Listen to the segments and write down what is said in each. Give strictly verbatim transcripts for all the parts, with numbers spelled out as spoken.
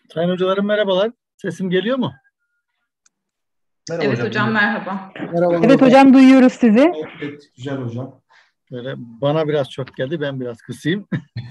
Sayın hocalarım merhabalar. Sesim geliyor mu? Merhaba Evet hocam, hocam, dinliyorum. merhaba. Merhabalar Evet hocam. hocam, duyuyoruz sizi. Evet, güzel hocam. Böyle bana biraz çok geldi. Ben biraz kısayım.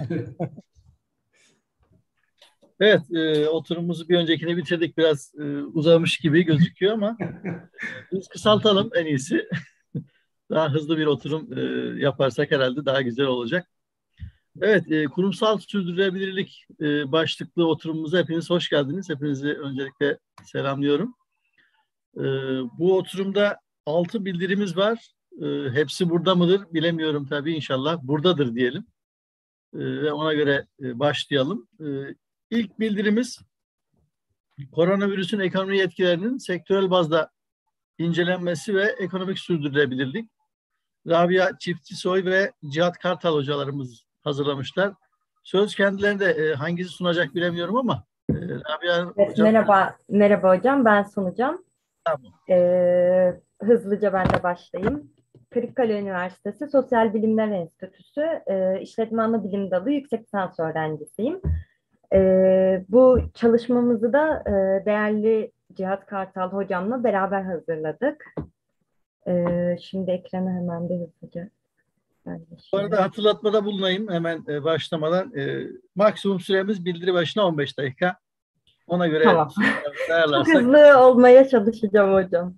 Evet, e, oturumumuzu bir öncekini bitirdik. Biraz e, uzamış gibi gözüküyor ama biz kısaltalım en iyisi. Daha hızlı bir oturum e, yaparsak herhalde daha güzel olacak. Evet, e, kurumsal sürdürülebilirlik e, başlıklı oturumumuza hepiniz hoş geldiniz. Hepinizi öncelikle selamlıyorum. E, Bu oturumda altı bildirimiz var. E, hepsi burada mıdır bilemiyorum tabii, inşallah buradadır diyelim. E, ve ona göre e, başlayalım. E, ilk bildirimiz koronavirüsün ekonomi etkilerinin sektörel bazda incelenmesi ve ekonomik sürdürülebilirlik. Rabia Çiftçisoy ve Cihat Kartal hocalarımız hazırlamışlar. Söz kendilerine de e, hangisi sunacak bilemiyorum ama e, Rabia Evet, hocam. merhaba, merhaba hocam. Ben sunacağım. Tamam. Ee, hızlıca ben de başlayayım. Kırıkkale Üniversitesi Sosyal Bilimler Enstitüsü e, İşletme Anabilim Dalı yüksek lisans öğrencisiyim. Ee, bu çalışmamızı da e, değerli Cihat Kartal hocamla beraber hazırladık. Ee, şimdi ekranı hemen bir hızlıca Bu paylaşayım. arada hatırlatmada bulunayım hemen e, başlamadan. E, maksimum süremiz bildiri başına on beş dakika. Ona göre Tamam. Çok ayarlarsak. hızlı olmaya çalışacağım hocam.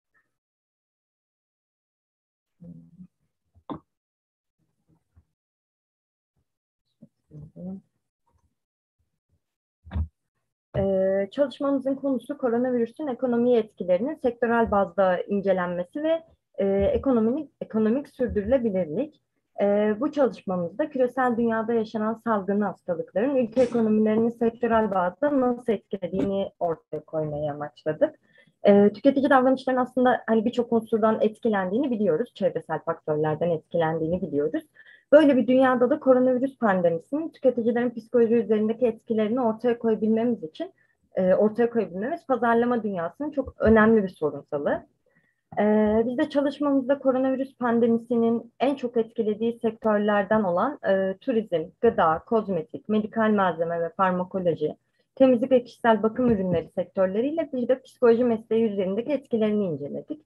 Ee, çalışmamızın konusu koronavirüsün ekonomiye etkilerinin sektörel bazda incelenmesi ve e, ekonomik, ekonomik sürdürülebilirlik. Ee, bu çalışmamızda küresel dünyada yaşanan salgın hastalıkların ülke ekonomilerini sektörel bazda nasıl etkilediğini ortaya koymayı amaçladık. Ee, tüketici davranışlarının aslında hani birçok unsurdan etkilendiğini biliyoruz, çevresel faktörlerden etkilendiğini biliyoruz. Böyle bir dünyada da koronavirüs pandemisinin tüketicilerin psikoloji üzerindeki etkilerini ortaya koyabilmemiz için e, ortaya koyabilmemiz pazarlama dünyasının çok önemli bir sorunsalı. E, biz de çalışmamızda koronavirüs pandemisinin en çok etkilediği sektörlerden olan e, turizm, gıda, kozmetik, medikal malzeme ve farmakoloji, temizlik ve kişisel bakım ürünleri sektörleriyle bir de psikoloji mesleği üzerindeki etkilerini inceledik.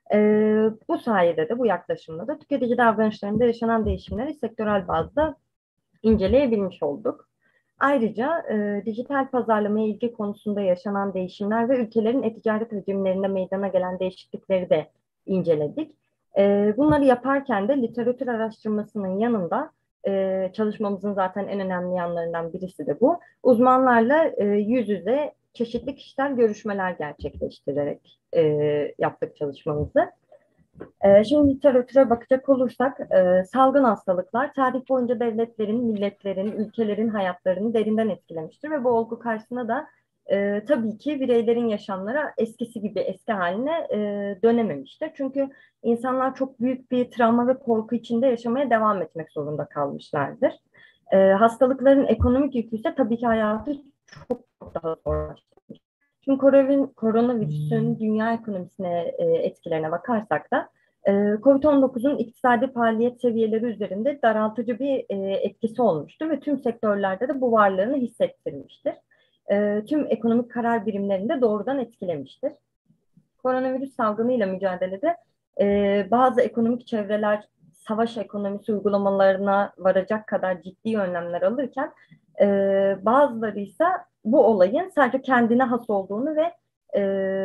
Ee, bu sayede de bu yaklaşımla da tüketici davranışlarında yaşanan değişimleri sektörel bazda inceleyebilmiş olduk. Ayrıca e, dijital pazarlamaya ilgi konusunda yaşanan değişimler ve ülkelerin e-ticaret hacimlerinde meydana gelen değişiklikleri de inceledik. E, bunları yaparken de literatür araştırmasının yanında e, çalışmamızın zaten en önemli yanlarından birisi de bu. Uzmanlarla e, yüz yüze çeşitli kişisel görüşmeler gerçekleştirerek e, yaptık çalışmamızı. Ee, şimdi literatüre bakacak olursak, e, salgın hastalıklar tarih boyunca devletlerin, milletlerin, ülkelerin hayatlarını derinden etkilemiştir ve bu olgu karşısında da e, tabii ki bireylerin yaşamları eskisi gibi eski haline e, dönememiştir. Çünkü insanlar çok büyük bir travma ve korku içinde yaşamaya devam etmek zorunda kalmışlardır. E, hastalıkların ekonomik yükü ise tabii ki hayatı çok daha zorlaştırmış. Şimdi koronavirüsün dünya ekonomisine e, etkilerine bakarsak da kovid on dokuzun iktisadi faaliyet seviyeleri üzerinde daraltıcı bir e, etkisi olmuştur ve tüm sektörlerde de bu varlığını hissettirmiştir. E, tüm ekonomik karar birimlerini de doğrudan etkilemiştir. Koronavirüs salgınıyla mücadelede e, bazı ekonomik çevreler savaş ekonomisi uygulamalarına varacak kadar ciddi önlemler alırken e, bazıları ise bu olayın sadece kendine has olduğunu ve e,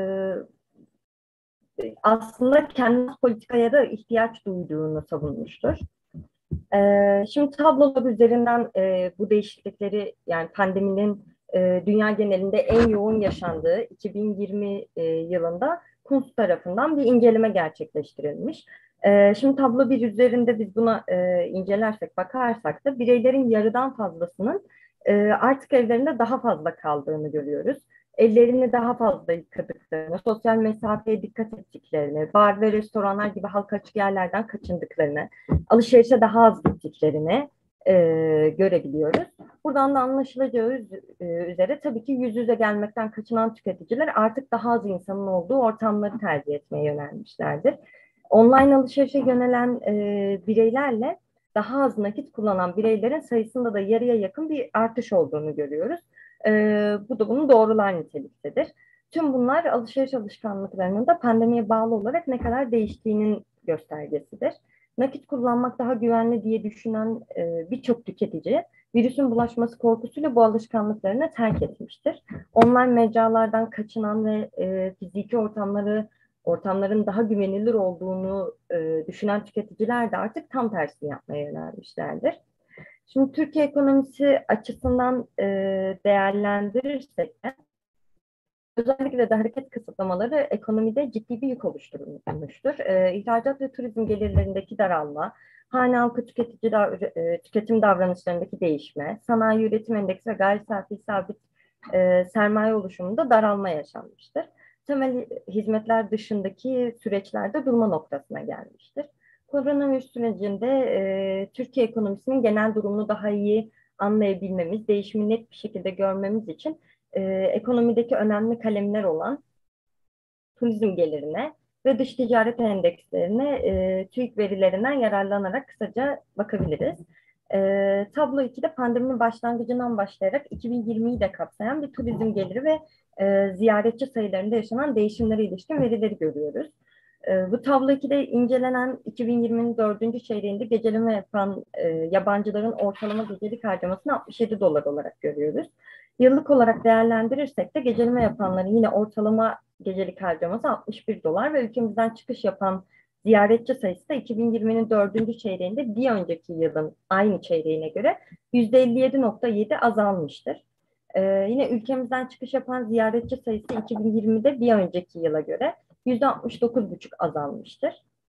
aslında kendi politikaya da ihtiyaç duyduğunu savunmuştur. Ee, şimdi tablolar üzerinden e, bu değişiklikleri yani pandeminin e, dünya genelinde en yoğun yaşandığı iki bin yirmi e, yılında Kunz tarafından bir inceleme gerçekleştirilmiş. E, şimdi tablo bir üzerinde biz buna e, incelersek bakarsak da bireylerin yarıdan fazlasının e, artık evlerinde daha fazla kaldığını görüyoruz. Ellerini daha fazla yıkadıklarını, sosyal mesafeye dikkat ettiklerini, bar ve restoranlar gibi halka açık yerlerden kaçındıklarını, alışverişe daha az gittiklerini e, görebiliyoruz. Buradan da anlaşılacağı üzere tabii ki yüz yüze gelmekten kaçınan tüketiciler artık daha az insanın olduğu ortamları tercih etmeye yönelmişlerdir. Online alışverişe yönelen e, bireylerle daha az nakit kullanan bireylerin sayısında da yarıya yakın bir artış olduğunu görüyoruz. E, bu da bunu doğrular niteliktedir. Tüm bunlar alışveriş alışkanlıklarının da pandemiye bağlı olarak ne kadar değiştiğinin göstergesidir. Nakit kullanmak daha güvenli diye düşünen e, birçok tüketici virüsün bulaşması korkusuyla bu alışkanlıklarını terk etmiştir. Online mecralardan kaçınan ve e, fiziki ortamları ortamların daha güvenilir olduğunu e, düşünen tüketiciler de artık tam tersini yapmaya yönelmişlerdir. Şimdi Türkiye ekonomisi açısından e, değerlendirirsek de özellikle de hareket kısıtlamaları ekonomide ciddi bir yük oluşturmuştur. E, ihracat ve turizm gelirlerindeki daralma, hane halkı tüketici dav e, tüketim davranışlarındaki değişme, sanayi üretim endeksi ve gayri safi sabit e, sermaye oluşumunda daralma yaşanmıştır. Temel hizmetler dışındaki süreçlerde durma noktasına gelmiştir. Koronavirüs sürecinde e, Türkiye ekonomisinin genel durumunu daha iyi anlayabilmemiz, değişimi net bir şekilde görmemiz için e, ekonomideki önemli kalemler olan turizm gelirine ve dış ticaret endekslerine e, TÜİK verilerinden yararlanarak kısaca bakabiliriz. E, tablo ikide pandeminin başlangıcından başlayarak iki bin yirmiyi de kapsayan bir turizm geliri ve e, ziyaretçi sayılarında yaşanan değişimlere ilişkin verileri görüyoruz. E, bu tablo ikide incelenen iki bin yirminin dördüncü çeyreğinde geceleme yapan e, yabancıların ortalama gecelik harcamasını altmış yedi dolar olarak görüyoruz. Yıllık olarak değerlendirirsek de geceleme yapanların yine ortalama gecelik harcaması altmış bir dolar ve ülkemizden çıkış yapan ziyaretçi sayısı da iki bin yirminin dördüncü çeyreğinde bir önceki yılın aynı çeyreğine göre yüzde elli yedi nokta yedi azalmıştır. Ee, yine ülkemizden çıkış yapan ziyaretçi sayısı iki bin yirmide bir önceki yıla göre yüzde altmış dokuz virgül beş azalmıştır.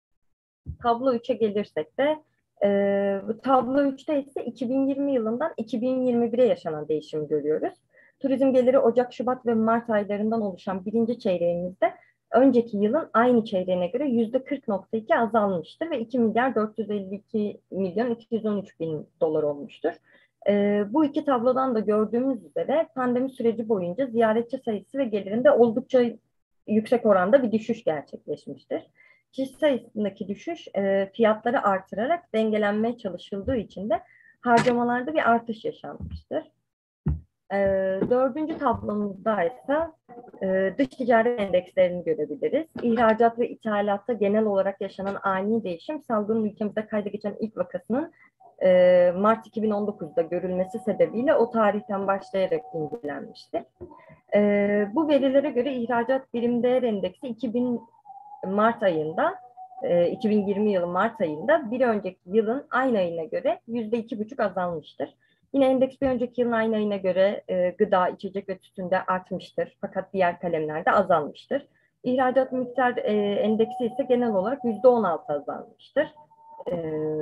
Tablo üçe gelirsek de e, bu tablo üçte ise iki bin yirmi yılından iki bin yirmi bire yaşanan değişimi görüyoruz. Turizm geliri Ocak, Şubat ve Mart aylarından oluşan birinci çeyreğimizde önceki yılın aynı çeyreğine göre yüzde kırk nokta iki azalmıştır ve iki milyar dört yüz elli iki milyon iki yüz on üç bin dolar olmuştur. E, bu iki tablodan da gördüğümüz üzere pandemi süreci boyunca ziyaretçi sayısı ve gelirinde oldukça yüksek oranda bir düşüş gerçekleşmiştir. Kişi sayısındaki düşüş e, fiyatları artırarak dengelenmeye çalışıldığı için de harcamalarda bir artış yaşanmıştır. E, dördüncü tablomuzda ise e, dış ticaret endekslerini görebiliriz. İhracat ve ithalatta genel olarak yaşanan ani değişim salgının ülkemizde kayda geçen ilk vakasının e, Mart iki bin on dokuzda görülmesi sebebiyle o tarihten başlayarak incelenmiştir. E, bu verilere göre ihracat birim değer endeksi iki bin Mart ayında, e, iki bin yirmi yılı Mart ayında bir önceki yılın aynı ayına göre yüzde iki buçuk azalmıştır. Yine endeks bir önceki yılın aynı ayına göre e, gıda, içecek ve tütünde artmıştır. Fakat diğer kalemlerde azalmıştır. İhracat miktar e, endeksi ise genel olarak yüzde on altı azalmıştır. E,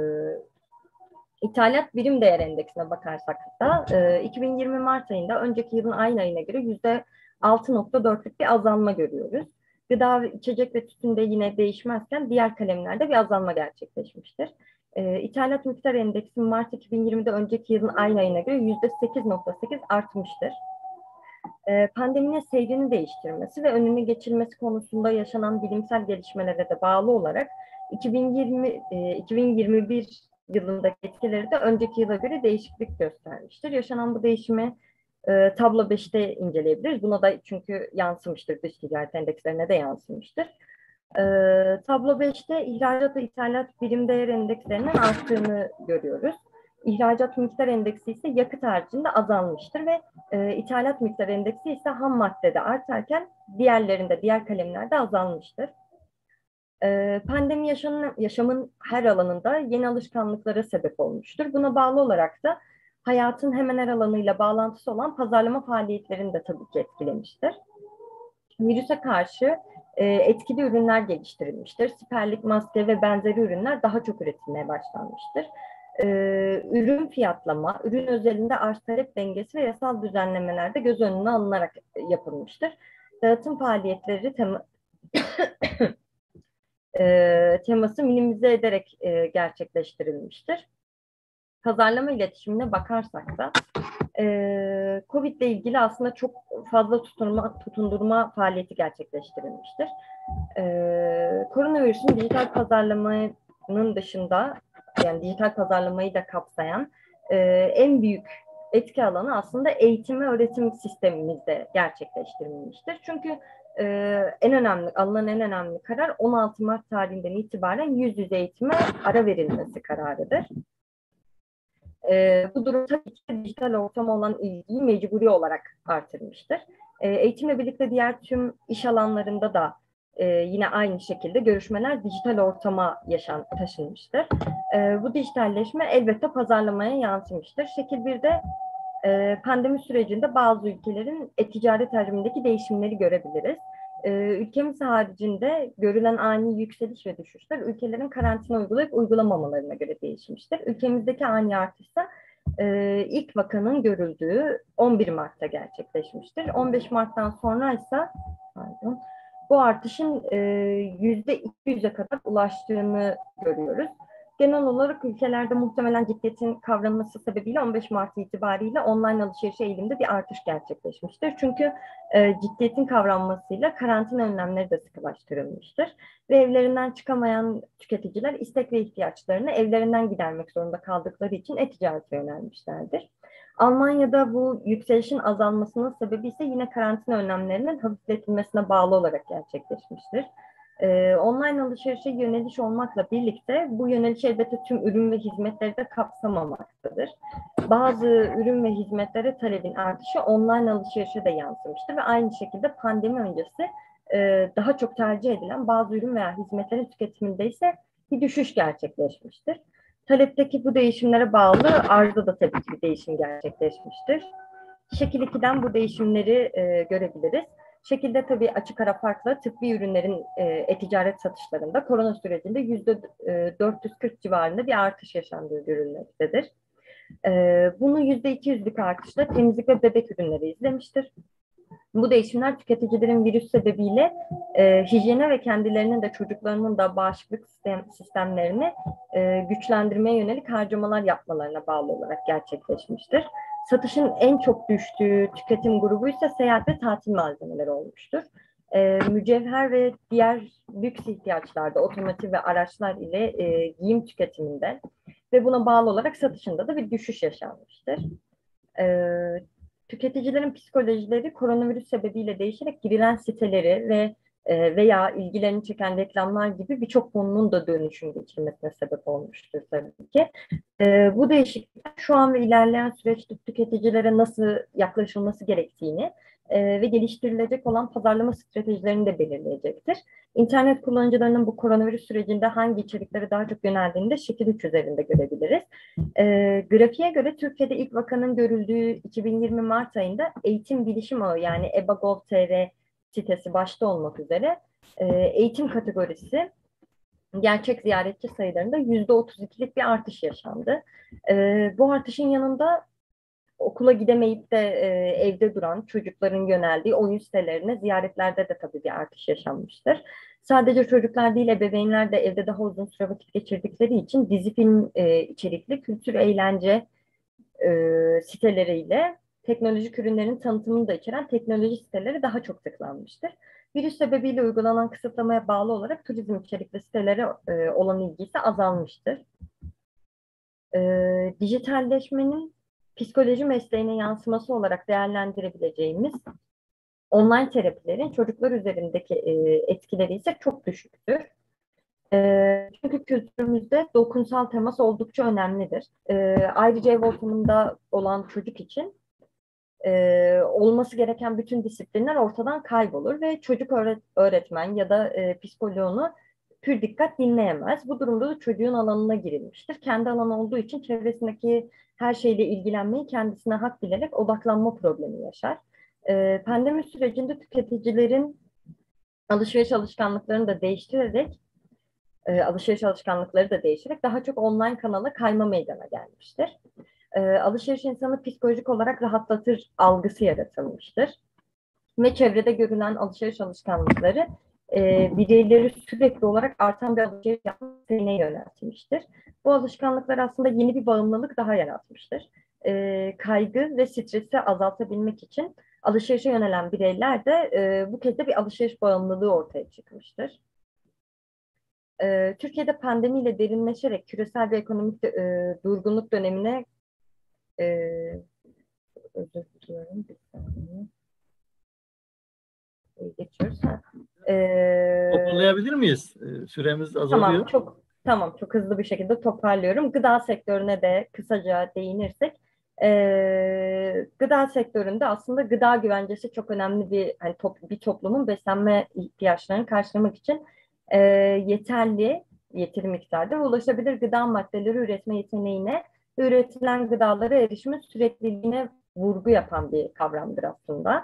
İthalat birim değer endeksine bakarsak da e, iki bin yirmi Mart ayında önceki yılın aynı ayına göre yüzde altı nokta dörtlük bir azalma görüyoruz. Gıda, içecek ve tütünde yine değişmezken diğer kalemlerde bir azalma gerçekleşmiştir. E, İthalat miktar endeksi Mart iki bin yirmide önceki yılın aynı ayına göre yüzde sekiz nokta sekiz artmıştır. E, pandeminin seyrini değiştirmesi ve önüne geçilmesi konusunda yaşanan bilimsel gelişmelere de bağlı olarak iki bin yirmi, e, iki bin yirmi bir yılındaki etkileri de önceki yıla göre değişiklik göstermiştir. Yaşanan bu değişimi e, tablo beşte inceleyebiliriz. Buna da çünkü yansımıştır, dış ticaret endekslerine de yansımıştır. E, tablo beşte ihracat ve ithalat birim değer endekslerinin arttığını görüyoruz. İhracat miktar endeksi ise yakıt haricinde azalmıştır ve e, ithalat miktar endeksi ise ham maddede artarken diğerlerinde, diğer kalemlerde azalmıştır. E, pandemi yaşamın, yaşamın her alanında yeni alışkanlıklara sebep olmuştur. Buna bağlı olarak da hayatın hemen her alanıyla bağlantısı olan pazarlama faaliyetlerini de tabii ki etkilemiştir. Virüse karşı e, etkili ürünler geliştirilmiştir. Siperlik, maske ve benzeri ürünler daha çok üretilmeye başlanmıştır. Ee, ürün fiyatlama, ürün özelinde arz talep dengesi ve yasal düzenlemelerde göz önüne alınarak yapılmıştır. Dağıtım faaliyetleri tema, e, teması minimize ederek e, gerçekleştirilmiştir. Pazarlama iletişimine bakarsak da e, COVID ile ilgili aslında çok fazla tutunma, tutundurma faaliyeti gerçekleştirilmiştir. E, koronavirüsün dijital pazarlamanın dışında, yani dijital pazarlamayı da kapsayan e, en büyük etki alanı aslında eğitim ve öğretim sistemimizde gerçekleştirilmiştir. Çünkü e, en önemli, alınan en önemli karar on altı Mart tarihinden itibaren yüz yüze eğitime ara verilmesi kararıdır. E, bu durum tabii ki dijital ortama olan ilgiyi mecburi olarak artırmıştır. E, eğitimle birlikte diğer tüm iş alanlarında da e, yine aynı şekilde görüşmeler dijital ortama yaşan, taşınmıştır. E, bu dijitalleşme elbette pazarlamaya yansımıştır. Şekil birde e, pandemi sürecinde bazı ülkelerin e-ticaret hacmindeki değişimleri görebiliriz. E, ülkemiz haricinde görülen ani yükseliş ve düşüşler ülkelerin karantina uygulayıp uygulamamalarına göre değişmiştir. Ülkemizdeki ani artışsa e, ilk vakanın görüldüğü on bir Mart'ta gerçekleşmiştir. on beş Mart'tan sonra ise pardon, bu artışın e, yüzde iki yüze kadar ulaştığını görüyoruz. Genel olarak ülkelerde muhtemelen ciddiyetin kavranması sebebiyle on beş Mart itibariyle online alışveriş eğiliminde bir artış gerçekleşmiştir. Çünkü e, ciddiyetin kavranmasıyla karantina önlemleri de sıkılaştırılmıştır. Ve evlerinden çıkamayan tüketiciler istek ve ihtiyaçlarını evlerinden gidermek zorunda kaldıkları için e-ticarete yönelmişlerdir. Almanya'da bu yükselişin azalmasının sebebi ise yine karantina önlemlerinin hafifletilmesine bağlı olarak gerçekleşmiştir. Ee, online alışverişe yöneliş olmakla birlikte bu yöneliş elbette tüm ürün ve hizmetleri de kapsamamaktadır. Bazı ürün ve hizmetlere talebin artışı online alışverişe de yansımıştır ve aynı şekilde pandemi öncesi e, daha çok tercih edilen bazı ürün veya hizmetlerin tüketiminde ise bir düşüş gerçekleşmiştir. Talepteki bu değişimlere bağlı arzda da tabii ki bir değişim gerçekleşmiştir. Şekil ikiden bu değişimleri e, görebiliriz. Şekilde tabii açık ara farklı tıbbi ürünlerin e, e-ticaret satışlarında korona sürecinde yüzde dört yüz kırk civarında bir artış yaşandığı görülmektedir. E, bunu yüzde iki yüzlük artışla temizlik ve bebek ürünleri izlemiştir. Bu değişimler tüketicilerin virüs sebebiyle e, hijyene ve kendilerinin de çocuklarının da bağışıklık sistem, sistemlerini e, güçlendirmeye yönelik harcamalar yapmalarına bağlı olarak gerçekleşmiştir. Satışın en çok düştüğü tüketim grubu ise seyahat ve tatil malzemeleri olmuştur. E, mücevher ve diğer lüks ihtiyaçlarda otomotiv ve araçlar ile e, giyim tüketiminde ve buna bağlı olarak satışında da bir düşüş yaşanmıştır. E, Tüketicilerin psikolojileri koronavirüs sebebiyle değişerek girilen siteleri ve e, veya ilgilerini çeken reklamlar gibi birçok konunun da dönüşüm geçirmesine sebep olmuştur tabii ki. E, bu değişiklikler şu an ve ilerleyen süreçte tüketicilere nasıl yaklaşılması gerektiğini e, ve geliştirilecek olan pazarlama stratejilerini de belirleyecektir. İnternet kullanıcılarının bu koronavirüs sürecinde hangi içeriklere daha çok yöneldiğini de şekil üç üzerinde görebiliriz. E, grafiğe göre Türkiye'de ilk vakanın görüldüğü iki bin yirmi Mart ayında Eğitim Bilişim Ağı yani e b a nokta gov nokta t r sitesi başta olmak üzere e, eğitim kategorisi gerçek ziyaretçi sayılarında yüzde otuz ikilik bir artış yaşandı. E, bu artışın yanında okula gidemeyip de e, evde duran çocukların yöneldiği oyun sitelerine ziyaretlerde de tabii bir artış yaşanmıştır. Sadece çocuklar değil ebeveynler de evde daha uzun süre vakit geçirdikleri için dizi film e, içerikli kültür eğlence e, siteleriyle teknolojik ürünlerin tanıtımını da içeren teknoloji siteleri daha çok tıklanmıştır. Virüs sebebiyle uygulanan kısıtlamaya bağlı olarak turizm içerikli sitelere e, olan ilgi ise azalmıştır. E, dijitalleşmenin psikoloji mesleğine yansıması olarak değerlendirebileceğimiz online terapilerin çocuklar üzerindeki e, etkileri ise çok düşüktür. E, çünkü kültürümüzde dokunsal temas oldukça önemlidir. E, ayrıca ev ortamında olan çocuk için e, olması gereken bütün disiplinler ortadan kaybolur ve çocuk öğret öğretmen ya da e, psikoloğunu pür dikkat dinleyemez. Bu durumda da çocuğun alanına girilmiştir. Kendi alanı olduğu için çevresindeki her şeyle ilgilenmeyi kendisine hak bilerek odaklanma problemi yaşar. E, pandemi sürecinde tüketicilerin alışveriş alışkanlıklarını da değiştirerek e, alışveriş alışkanlıkları da değişerek daha çok online kanala kayma meydana gelmiştir. E, alışveriş insanı psikolojik olarak rahatlatır algısı yaratılmıştır. Ve çevrede görülen alışveriş alışkanlıkları e, bireyleri sürekli olarak artan bir alışveriş yapma isteğine yöneltmiştir. Bu alışkanlıklar aslında yeni bir bağımlılık daha yaratmıştır. E, kaygı ve stresi azaltabilmek için alışverişe yönelen bireyler de e, bu kez de bir alışveriş bağımlılığı ortaya çıkmıştır. E, Türkiye'de pandemiyle derinleşerek küresel bir ekonomik de, e, durgunluk dönemine e, özür diliyorum. Bir saniye. Geçiyoruz. Ha. Ee, Toparlayabilir miyiz? Ee, Süremiz tamam, azalıyor. çok tamam, çok hızlı bir şekilde toparlıyorum. Gıda sektörüne de kısaca değinirsek, ee, gıda sektöründe aslında gıda güvencesi çok önemli bir hani top, bir toplumun beslenme ihtiyaçlarını karşılamak için ee, yeterli, yeteri miktarda ve ulaşabilir gıda maddeleri üretme yeteneğine ve üretilen gıdalara erişimin sürekliliğine vurgu yapan bir kavramdır aslında.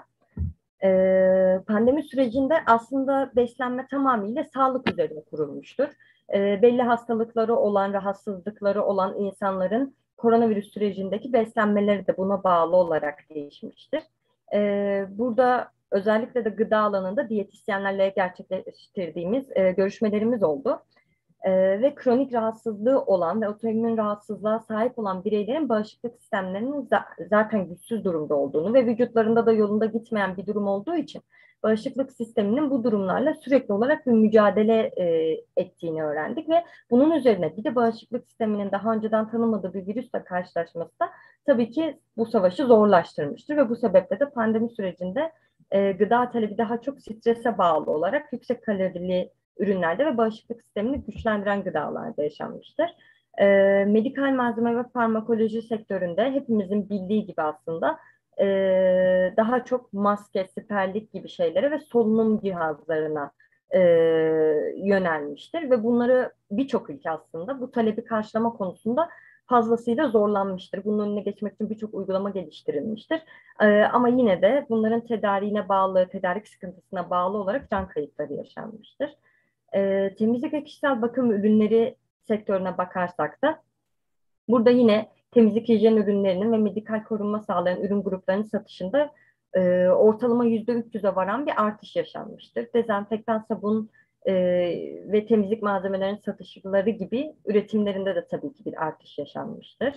Ee, pandemi sürecinde aslında beslenme tamamıyla sağlık üzerine kurulmuştur. Ee, belli hastalıkları olan, rahatsızlıkları olan insanların koronavirüs sürecindeki beslenmeleri de buna bağlı olarak değişmiştir. Ee, burada özellikle de gıda alanında diyetisyenlerle gerçekleştirdiğimiz e, görüşmelerimiz oldu. Ee, ve kronik rahatsızlığı olan ve otoimmün rahatsızlığa sahip olan bireylerin bağışıklık sistemlerinin za- zaten güçsüz durumda olduğunu ve vücutlarında da yolunda gitmeyen bir durum olduğu için bağışıklık sisteminin bu durumlarla sürekli olarak bir mücadele e, ettiğini öğrendik ve bunun üzerine bir de bağışıklık sisteminin daha önceden tanımadığı bir virüsle karşılaşması da tabii ki bu savaşı zorlaştırmıştır ve bu sebeple de pandemi sürecinde e, gıda talebi daha çok strese bağlı olarak yüksek kalorili ürünlerde ve bağışıklık sistemini güçlendiren gıdalarda yaşanmıştır. E, medikal malzeme ve farmakoloji sektöründe hepimizin bildiği gibi aslında e, daha çok maske, siperlik gibi şeylere ve solunum cihazlarına e, yönelmiştir ve bunları birçok ülke aslında bu talebi karşılama konusunda fazlasıyla zorlanmıştır. Bunun önüne geçmek için birçok uygulama geliştirilmiştir. Ee, ama yine de bunların tedariğine bağlı, tedarik sıkıntısına bağlı olarak can kayıpları yaşanmıştır. E, temizlik ve kişisel bakım ürünleri sektörüne bakarsak da burada yine temizlik hijyen ürünlerinin ve medikal korunma sağlayan ürün gruplarının satışında e, ortalama yüzde üç yüze varan bir artış yaşanmıştır. Dezenfektan sabun e, ve temizlik malzemelerinin satışları gibi üretimlerinde de tabii ki bir artış yaşanmıştır.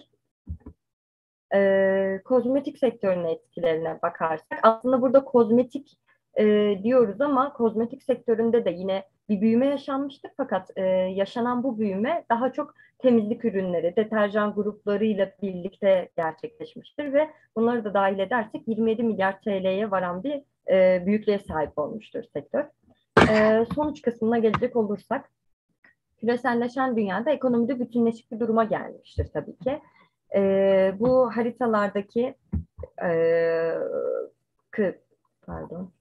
E, kozmetik sektörüne etkilerine bakarsak aslında burada kozmetik e, diyoruz ama kozmetik sektöründe de yine bir büyüme yaşanmıştır. Fakat e, yaşanan bu büyüme daha çok temizlik ürünleri, deterjan gruplarıyla birlikte gerçekleşmiştir ve bunları da dahil edersek yirmi yedi milyar T L'ye varan bir e, büyüklüğe sahip olmuştur sektör. E, sonuç kısmına gelecek olursak, küreselleşen dünyada ekonomide bütünleşik bir duruma gelmiştir tabii ki. E, bu haritalardaki e, kı, pardon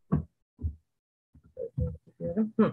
Hı.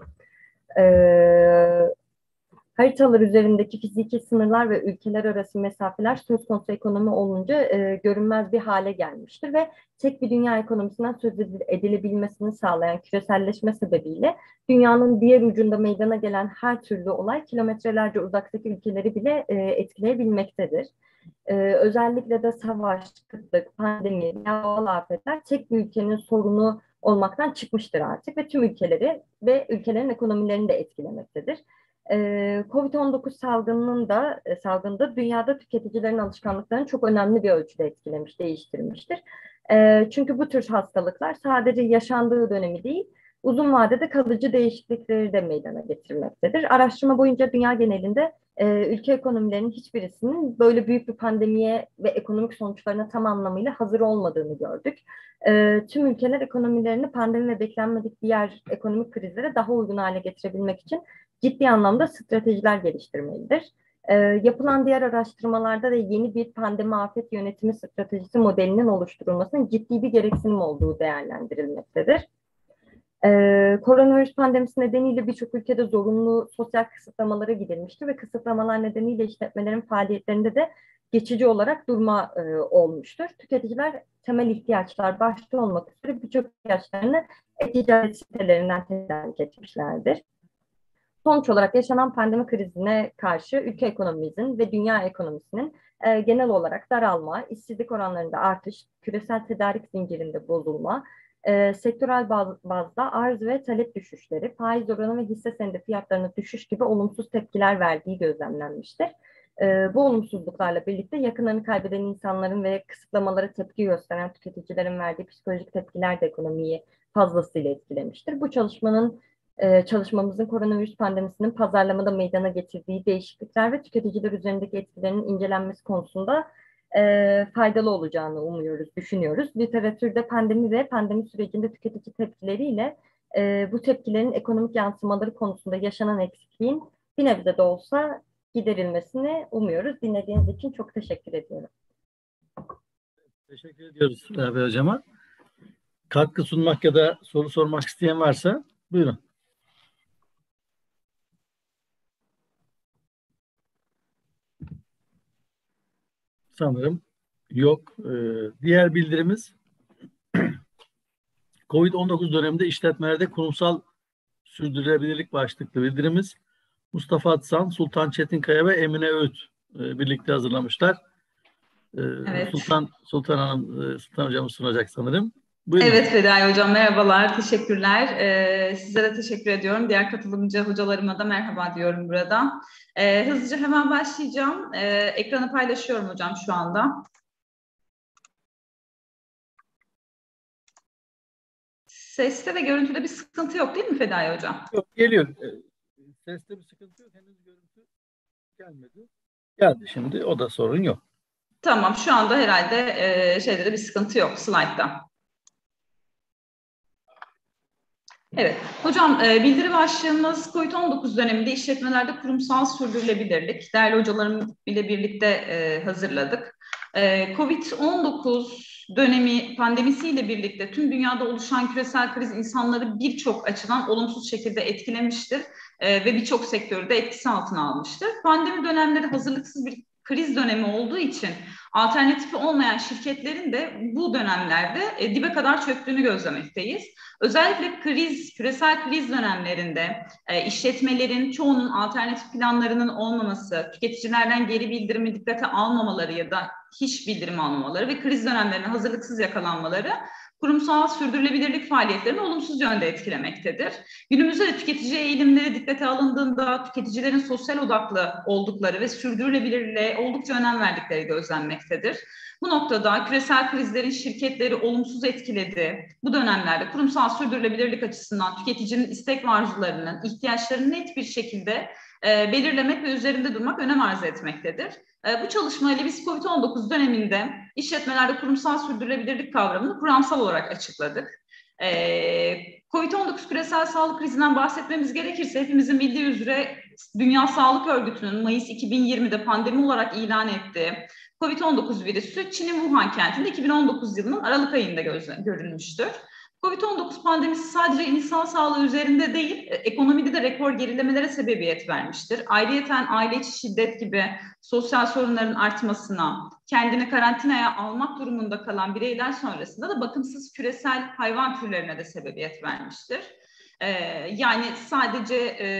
E, haritalar üzerindeki fiziki sınırlar ve ülkeler arası mesafeler söz konusu ekonomi olunca e, görünmez bir hale gelmiştir ve tek bir dünya ekonomisinden söz edilebilmesini sağlayan küreselleşme sebebiyle dünyanın diğer ucunda meydana gelen her türlü olay kilometrelerce uzaktaki ülkeleri bile e, etkileyebilmektedir. Ee, özellikle de savaş, kıtlık, pandemi, doğal afetler tek bir ülkenin sorunu olmaktan çıkmıştır artık ve tüm ülkeleri ve ülkelerin ekonomilerini de etkilemektedir. Ee, Covid on dokuz salgınının da e, salgında dünyada tüketicilerin alışkanlıklarını çok önemli bir ölçüde etkilemiş, değiştirmiştir. Ee, çünkü bu tür hastalıklar sadece yaşandığı dönemi değil, uzun vadede kalıcı değişiklikleri de meydana getirmektedir. Araştırma boyunca dünya genelinde e, ülke ekonomilerinin hiçbirisinin böyle büyük bir pandemiye ve ekonomik sonuçlarına tam anlamıyla hazır olmadığını gördük. E, tüm ülkeler ekonomilerini pandemi ve beklenmedik diğer ekonomik krizlere daha uygun hale getirebilmek için ciddi anlamda stratejiler geliştirmelidir. E, yapılan diğer araştırmalarda da yeni bir pandemi afet yönetimi stratejisi modelinin oluşturulmasının ciddi bir gereksinim olduğu değerlendirilmektedir. Ee, koronavirüs pandemisi nedeniyle birçok ülkede zorunlu sosyal kısıtlamalara gidilmişti ve kısıtlamalar nedeniyle işletmelerin faaliyetlerinde de geçici olarak durma e, olmuştur. Tüketiciler temel ihtiyaçlar başta olmak üzere birçok ihtiyaçlarını e-ticaret sitelerinden tedarik etmişlerdir. Sonuç olarak yaşanan pandemi krizine karşı ülke ekonomimizin ve dünya ekonomisinin e, genel olarak daralma, işsizlik oranlarında artış, küresel tedarik zincirinde bozulma, e, sektörel bazda arz ve talep düşüşleri, faiz oranı ve hisse senedi fiyatlarına düşüş gibi olumsuz tepkiler verdiği gözlemlenmiştir. E, bu olumsuzluklarla birlikte yakınlarını kaybeden insanların ve kısıtlamalara tepki gösteren tüketicilerin verdiği psikolojik tepkiler de ekonomiyi fazlasıyla etkilemiştir. Bu çalışmanın Ee, çalışmamızın koronavirüs pandemisinin pazarlamada meydana getirdiği değişiklikler ve tüketiciler üzerindeki etkilerinin incelenmesi konusunda e, faydalı olacağını umuyoruz, düşünüyoruz. Literatürde pandemi ve pandemi sürecinde tüketici tepkileriyle e, bu tepkilerin ekonomik yansımaları konusunda yaşanan eksikliğin bir nebze de olsa giderilmesini umuyoruz. Dinlediğiniz için çok teşekkür ediyorum. Teşekkür ediyoruz Rabi Hocama. Katkı sunmak ya da soru sormak isteyen varsa buyurun. Sanırım yok. Ee, diğer bildirimiz kovid on dokuz döneminde işletmelerde kurumsal sürdürülebilirlik başlıklı bildirimiz. Mustafa Atsan, Sultan Çetinkaya ve Emine Öğüt e, birlikte hazırlamışlar. E, Evet. Sultan Sultan Hanım, e, Sultan Hocamız sunacak sanırım. Buyurun. Evet Fedai Hocam, merhabalar, teşekkürler. Ee, size de teşekkür ediyorum. Diğer katılımcı hocalarıma da merhaba diyorum burada. Ee, hızlıca hemen başlayacağım. Ee, ekranı paylaşıyorum hocam şu anda. Seste ve görüntüde bir sıkıntı yok değil mi Fedai Hocam? Yok, geliyor. E, seste bir sıkıntı yok. Henüz görüntü gelmedi. Geldi şimdi. O da sorun yok. Tamam, şu anda herhalde e, şeyde de bir sıkıntı yok slaytta. Evet, hocam e, bildiri başlığımız kovid on dokuz döneminde işletmelerde kurumsal sürdürülebilirlik. Değerli hocalarım ile birlikte e, hazırladık. E, kovid on dokuz dönemi pandemisiyle birlikte tüm dünyada oluşan küresel kriz insanları birçok açıdan olumsuz şekilde etkilemiştir e, ve birçok sektörü de etkisi altına almıştır. Pandemi dönemleri hazırlıksız bir kriz dönemi olduğu için alternatifi olmayan şirketlerin de bu dönemlerde e, dibe kadar çöktüğünü gözlemekteyiz. Özellikle kriz, küresel kriz dönemlerinde e, işletmelerin çoğunun alternatif planlarının olmaması, tüketicilerden geri bildirimi dikkate almamaları ya da hiç bildirim almamaları ve kriz dönemlerine hazırlıksız yakalanmaları kurumsal sürdürülebilirlik faaliyetlerini olumsuz yönde etkilemektedir. Günümüzde de tüketici eğilimleri dikkate alındığında tüketicilerin sosyal odaklı oldukları ve sürdürülebilirliğe oldukça önem verdikleri gözlenmektedir. Bu noktada küresel krizlerin şirketleri olumsuz etkiledi. Bu dönemlerde kurumsal sürdürülebilirlik açısından tüketicinin istek ve arzularının, ihtiyaçlarını net bir şekilde e, belirlemek ve üzerinde durmak önem arz etmektedir. E, bu çalışmayla biz kovid on dokuz döneminde işletmelerde kurumsal sürdürülebilirlik kavramını kuramsal olarak açıkladık. E, kovid on dokuz küresel sağlık krizinden bahsetmemiz gerekirse hepimizin bildiği üzere Dünya Sağlık Örgütü'nün Mayıs iki bin yirmide pandemi olarak ilan ettiği kovid on dokuz virüsü Çin'in Wuhan kentinde iki bin on dokuz yılının Aralık ayında görülmüştür. kovid on dokuz pandemisi sadece insan sağlığı üzerinde değil, ekonomide de rekor gerilemelere sebebiyet vermiştir. Ayrıyeten aile içi şiddet gibi sosyal sorunların artmasına, kendini karantinaya almak durumunda kalan bireyler sonrasında da bakımsız küresel hayvan türlerine de sebebiyet vermiştir. Ee, yani sadece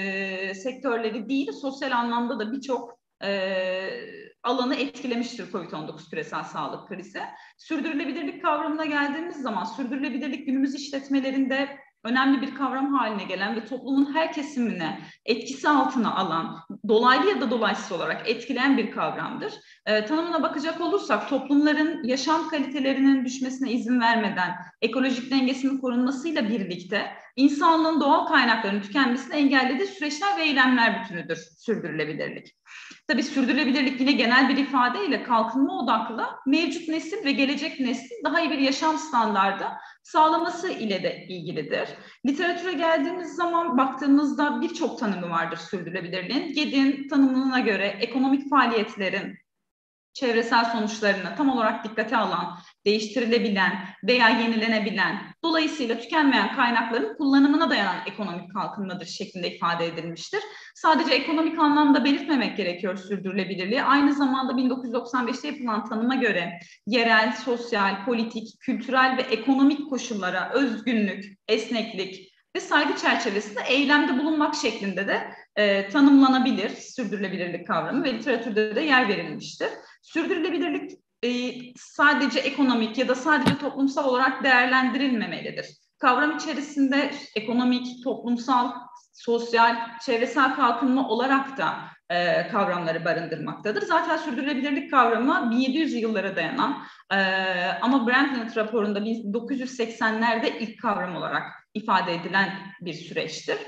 e, sektörleri değil, sosyal anlamda da birçok e, alanı etkilemiştir kovid on dokuz küresel sağlık krizi. Sürdürülebilirlik kavramına geldiğimiz zaman sürdürülebilirlik günümüz işletmelerinde önemli bir kavram haline gelen ve toplumun her kesimine etkisi altına alan, dolaylı ya da dolaysız olarak etkileyen bir kavramdır. E, tanımına bakacak olursak toplumların yaşam kalitelerinin düşmesine izin vermeden ekolojik dengesinin korunmasıyla birlikte insanlığın doğal kaynaklarının tükenmesini engellediği süreçler ve eylemler bütünüdür sürdürülebilirlik. Tabii sürdürülebilirlik yine genel bir ifadeyle kalkınma odaklı mevcut nesil ve gelecek neslin daha iyi bir yaşam standardı sağlaması ile de ilgilidir. Literatüre geldiğimiz zaman baktığımızda birçok tanımı vardır sürdürülebilirliğin. Gedin tanımına göre ekonomik faaliyetlerin çevresel sonuçlarını tam olarak dikkate alan, değiştirilebilen veya yenilenebilen, dolayısıyla tükenmeyen kaynakların kullanımına dayanan ekonomik kalkınmadır şeklinde ifade edilmiştir. Sadece ekonomik anlamda belirtmemek gerekiyor sürdürülebilirliği. Aynı zamanda bin dokuz yüz doksan beşte yapılan tanıma göre yerel, sosyal, politik, kültürel ve ekonomik koşullara özgünlük, esneklik ve saygı çerçevesinde eylemde bulunmak şeklinde de e, tanımlanabilir sürdürülebilirlik kavramı ve literatürde de yer verilmiştir. Sürdürülebilirlik e, sadece ekonomik ya da sadece toplumsal olarak değerlendirilmemelidir. Kavram içerisinde ekonomik, toplumsal, sosyal, çevresel kalkınma olarak da e, kavramları barındırmaktadır. Zaten sürdürülebilirlik kavramı bin yedi yüz yıllara dayanan e, ama Brundtland raporunda bin dokuz yüz seksenlerde ilk kavram olarak ifade edilen bir süreçtir.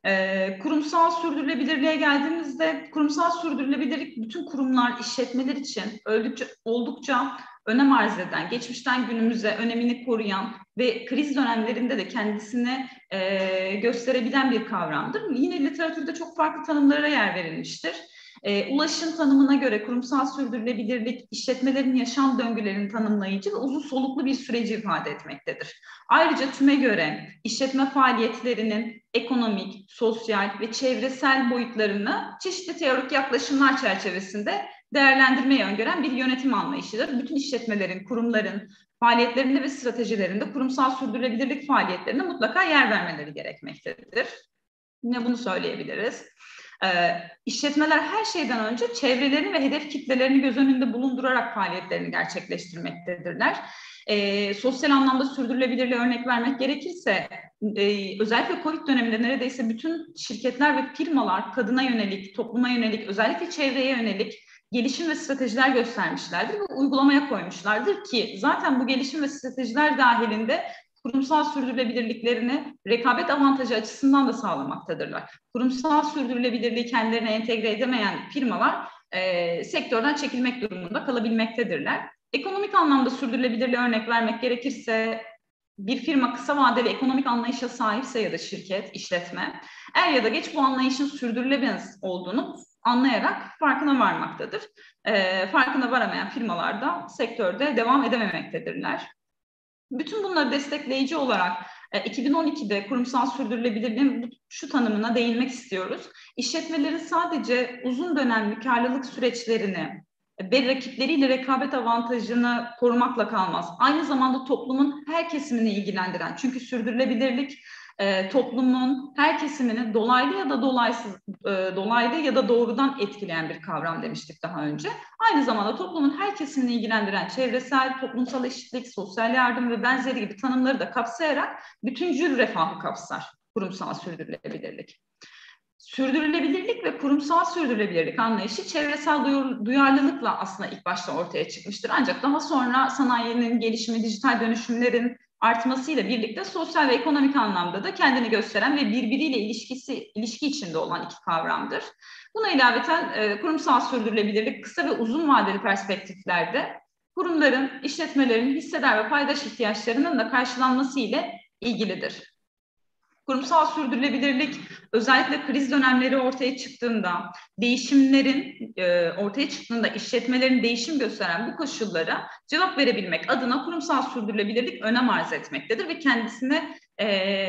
E, kurumsal sürdürülebilirliğe geldiğimizde kurumsal sürdürülebilirlik bütün kurumlar, işletmeler için oldukça, oldukça önem arz eden, geçmişten günümüze önemini koruyan ve kriz dönemlerinde de kendisini e, gösterebilen bir kavramdır. Yine literatürde çok farklı tanımlara yer verilmiştir. E, ulaşım tanımına göre kurumsal sürdürülebilirlik, işletmelerin yaşam döngülerini tanımlayıcı ve uzun soluklu bir süreci ifade etmektedir. Ayrıca TÜM'e göre işletme faaliyetlerinin ekonomik, sosyal ve çevresel boyutlarını çeşitli teorik yaklaşımlar çerçevesinde değerlendirmeyi öngören bir yönetim anlayışıdır. Bütün işletmelerin, kurumların faaliyetlerinde ve stratejilerinde kurumsal sürdürülebilirlik faaliyetlerine mutlaka yer vermeleri gerekmektedir. Yine bunu söyleyebiliriz. Ee, işletmeler her şeyden önce çevrelerini ve hedef kitlelerini göz önünde bulundurarak faaliyetlerini gerçekleştirmektedirler. Ee, sosyal anlamda sürdürülebilirliğe örnek vermek gerekirse e, özellikle Covid döneminde neredeyse bütün şirketler ve firmalar kadına yönelik, topluma yönelik, özellikle çevreye yönelik gelişim ve stratejiler göstermişlerdir ve uygulamaya koymuşlardır ki zaten bu gelişim ve stratejiler dahilinde kurumsal sürdürülebilirliklerini rekabet avantajı açısından da sağlamaktadırlar. Kurumsal sürdürülebilirliği kendilerine entegre edemeyen firmalar e, sektörden çekilmek durumunda kalabilmektedirler. Ekonomik anlamda sürdürülebilirliğe örnek vermek gerekirse bir firma kısa vadeli ekonomik anlayışa sahipse ya da şirket, işletme er ya da geç bu anlayışın sürdürülebilir olduğunu anlayarak farkına varmaktadır. E, farkına varamayan firmalar da sektörde devam edememektedirler. Bütün bunları destekleyici olarak iki bin on ikide kurumsal sürdürülebilirliğin şu tanımına değinmek istiyoruz. İşletmelerin sadece uzun dönemli karlılık süreçlerini ve rakipleriyle rekabet avantajını korumakla kalmaz. Aynı zamanda toplumun her kesimini ilgilendiren, çünkü sürdürülebilirlik e, toplumun her kesimini dolaylı ya da dolaysız, e, dolaylı ya da doğrudan etkileyen bir kavram demiştik daha önce. Aynı zamanda toplumun her kesimini ilgilendiren çevresel, toplumsal eşitlik, sosyal yardım ve benzeri gibi tanımları da kapsayarak bütüncül refahı kapsar kurumsal sürdürülebilirlik. Sürdürülebilirlik ve kurumsal sürdürülebilirlik anlayışı çevresel duyarlılıkla aslında ilk başta ortaya çıkmıştır. Ancak daha sonra sanayinin gelişimi, dijital dönüşümlerin artmasıyla birlikte sosyal ve ekonomik anlamda da kendini gösteren ve birbiriyle ilişkisi ilişki içinde olan iki kavramdır. Buna ilaveten e, kurumsal sürdürülebilirlik kısa ve uzun vadeli perspektiflerde kurumların, işletmelerin hisseder ve paydaş ihtiyaçlarının da karşılanması ile ilgilidir. Kurumsal sürdürülebilirlik özellikle kriz dönemleri ortaya çıktığında, değişimlerin e, ortaya çıktığında işletmelerin değişim gösteren bu koşullara cevap verebilmek adına kurumsal sürdürülebilirlik önem arz etmektedir ve kendisine e,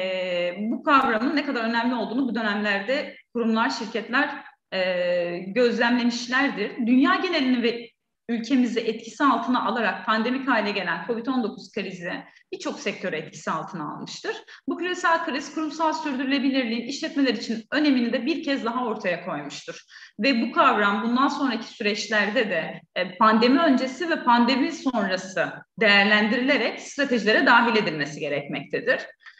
bu kavramın ne kadar önemli olduğunu bu dönemlerde kurumlar, şirketler e, gözlemlemişlerdir. Dünya genelini ve ülkemizi etkisi altına alarak pandemik hale gelen Covid on dokuz krizi birçok sektörü etkisi altına almıştır. Bu küresel kriz kurumsal sürdürülebilirliğin işletmeler için önemini de bir kez daha ortaya koymuştur. Ve bu kavram bundan sonraki süreçlerde de pandemi öncesi ve pandemi sonrası değerlendirilerek stratejilere dahil edilmesi gerekmektedir.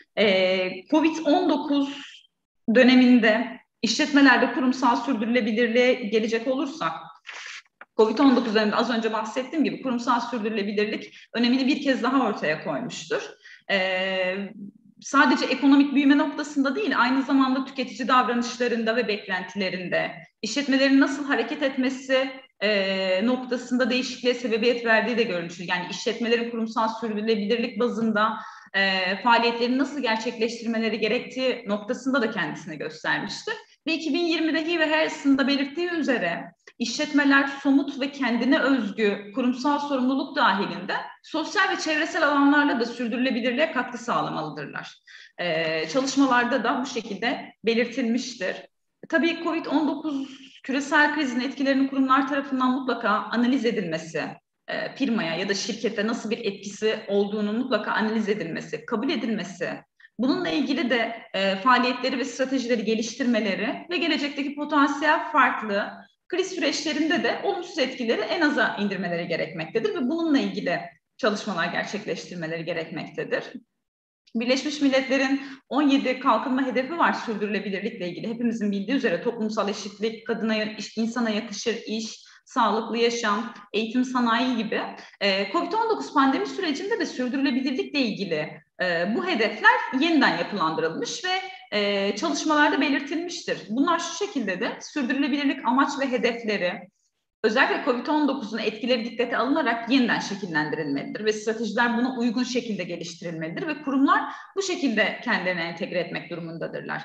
Covid on dokuz döneminde işletmelerde kurumsal sürdürülebilirliğe gelecek olursak, Covid on dokuz döneminde az önce bahsettiğim gibi kurumsal sürdürülebilirlik önemini bir kez daha ortaya koymuştur. Ee, sadece ekonomik büyüme noktasında değil, aynı zamanda tüketici davranışlarında ve beklentilerinde, işletmelerin nasıl hareket etmesi e, noktasında değişikliğe sebebiyet verdiği de görülmüştür. Yani işletmelerin kurumsal sürdürülebilirlik bazında e, faaliyetlerini nasıl gerçekleştirmeleri gerektiği noktasında da kendisini göstermiştir. Ve iki bin yirmide Hive Harris'in de belirttiği üzere işletmeler somut ve kendine özgü kurumsal sorumluluk dahilinde sosyal ve çevresel alanlarla da sürdürülebilirliğe katkı sağlamalıdırlar. Ee, çalışmalarda da bu şekilde belirtilmiştir. Tabii Covid on dokuz küresel krizin etkilerinin kurumlar tarafından mutlaka analiz edilmesi, e, firmaya ya da şirkete nasıl bir etkisi olduğunu mutlaka analiz edilmesi, kabul edilmesi, bununla ilgili de e, faaliyetleri ve stratejileri geliştirmeleri ve gelecekteki potansiyel farklı kriz süreçlerinde de olumsuz etkileri en aza indirmeleri gerekmektedir ve bununla ilgili çalışmalar gerçekleştirmeleri gerekmektedir. Birleşmiş Milletler'in on yedi kalkınma hedefi var sürdürülebilirlikle ilgili. Hepimizin bildiği üzere toplumsal eşitlik, kadına, insana yakışır iş, sağlıklı yaşam, eğitim, sanayi gibi. Covid on dokuz pandemi sürecinde de sürdürülebilirlikle ilgili bu hedefler yeniden yapılandırılmış ve e, çalışmalarda belirtilmiştir. Bunlar şu şekildedir: sürdürülebilirlik amaç ve hedefleri, özellikle kovid on dokuzun etkileri dikkate alınarak yeniden şekillendirilmelidir ve stratejiler buna uygun şekilde geliştirilmelidir ve kurumlar bu şekilde kendilerini entegre etmek durumundadırlar.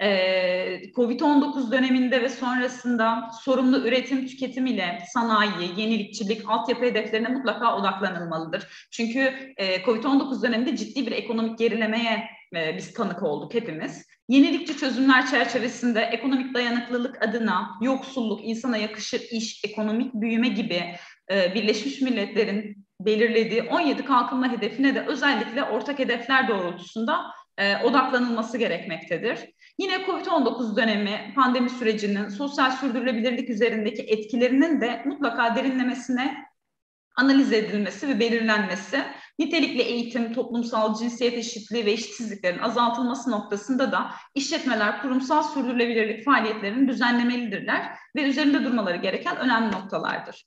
Ee, kovid on dokuz döneminde ve sonrasında sorumlu üretim, tüketim ile sanayi, yenilikçilik, altyapı hedeflerine mutlaka odaklanılmalıdır. Çünkü e, kovid on dokuz döneminde ciddi bir ekonomik gerilemeye e, biz tanık olduk hepimiz. Yenilikçi çözümler çerçevesinde ekonomik dayanıklılık adına yoksulluk, insana yakışır iş, ekonomik büyüme gibi e, Birleşmiş Milletler'in belirlediği on yedi kalkınma hedefine de özellikle ortak hedefler doğrultusunda e, odaklanılması gerekmektedir. Yine kovid on dokuz dönemi pandemi sürecinin sosyal sürdürülebilirlik üzerindeki etkilerinin de mutlaka derinlemesine analiz edilmesi ve belirlenmesi, nitelikli eğitim, toplumsal cinsiyet eşitliği ve eşitsizliklerin azaltılması noktasında da işletmeler kurumsal sürdürülebilirlik faaliyetlerini düzenlemelidirler ve üzerinde durmaları gereken önemli noktalardır.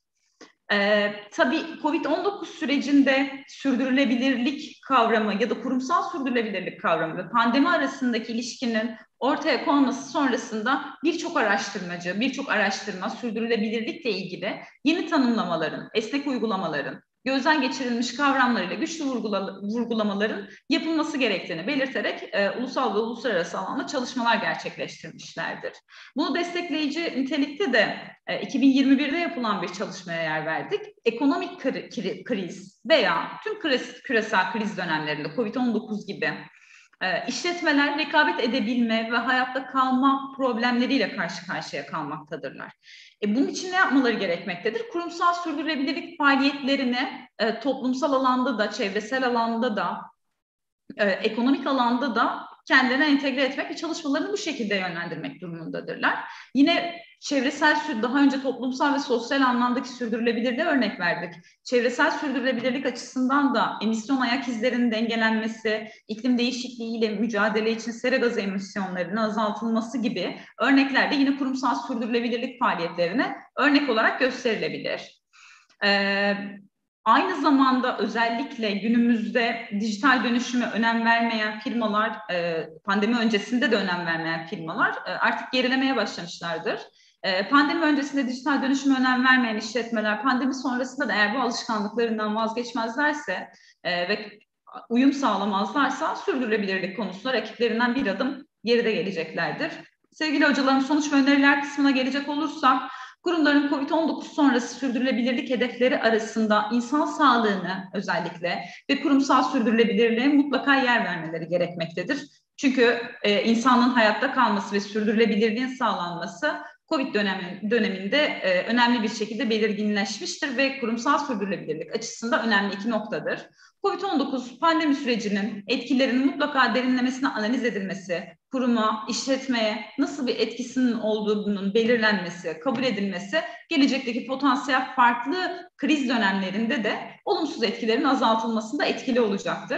Ee, tabii kovid on dokuz sürecinde sürdürülebilirlik kavramı ya da kurumsal sürdürülebilirlik kavramı ve pandemi arasındaki ilişkinin ortaya konması sonrasında birçok araştırmacı, birçok araştırma sürdürülebilirlikle ilgili yeni tanımlamaların, esnek uygulamaların, gözden geçirilmiş kavramlarıyla güçlü vurgulamaların yapılması gerektiğini belirterek e, ulusal ve uluslararası alanda çalışmalar gerçekleştirmişlerdir. Bunu destekleyici nitelikte de e, iki bin yirmi birde yapılan bir çalışmaya yer verdik. Ekonomik kriz veya tüm küresel kriz dönemlerinde kovid on dokuz gibi e, işletmeler rekabet edebilme ve hayatta kalma problemleriyle karşı karşıya kalmaktadırlar. E, bunun için ne yapmaları gerekmektedir? Kurumsal sürdürülebilirlik faaliyetlerini e, toplumsal alanda da, çevresel alanda da, e, ekonomik alanda da kendilerine entegre etmek ve çalışmalarını bu şekilde yönlendirmek durumundadırlar. Yine çevresel, daha önce toplumsal ve sosyal anlamdaki sürdürülebilirliğe örnek verdik. Çevresel sürdürülebilirlik açısından da emisyon ayak izlerinin dengelenmesi, iklim değişikliğiyle mücadele için sera gazı emisyonlarının azaltılması gibi örnekler de yine kurumsal sürdürülebilirlik faaliyetlerine örnek olarak gösterilebilir. Ee, Aynı zamanda özellikle günümüzde dijital dönüşüme önem vermeyen firmalar, pandemi öncesinde de önem vermeyen firmalar artık gerilemeye başlamışlardır. Pandemi öncesinde dijital dönüşüme önem vermeyen işletmeler pandemi sonrasında da eğer bu alışkanlıklarından vazgeçmezlerse ve uyum sağlamazlarsa sürdürülebilirlik konusunda rakiplerinden bir adım geride geleceklerdir. Sevgili hocalarım, sonuç ve öneriler kısmına gelecek olursak, kurumların kovid on dokuz sonrası sürdürülebilirlik hedefleri arasında insan sağlığını özellikle ve kurumsal sürdürülebilirliğe mutlaka yer vermeleri gerekmektedir. Çünkü e, insanın hayatta kalması ve sürdürülebilirliğin sağlanması Covid dönemi, döneminde e, önemli bir şekilde belirginleşmiştir ve kurumsal sürdürülebilirlik açısından önemli iki noktadır. kovid on dokuz pandemi sürecinin etkilerinin mutlaka derinlemesine analiz edilmesi, kuruma, işletmeye nasıl bir etkisinin olduğunun belirlenmesi, kabul edilmesi, gelecekteki potansiyel farklı kriz dönemlerinde de olumsuz etkilerin azaltılmasında etkili olacaktır.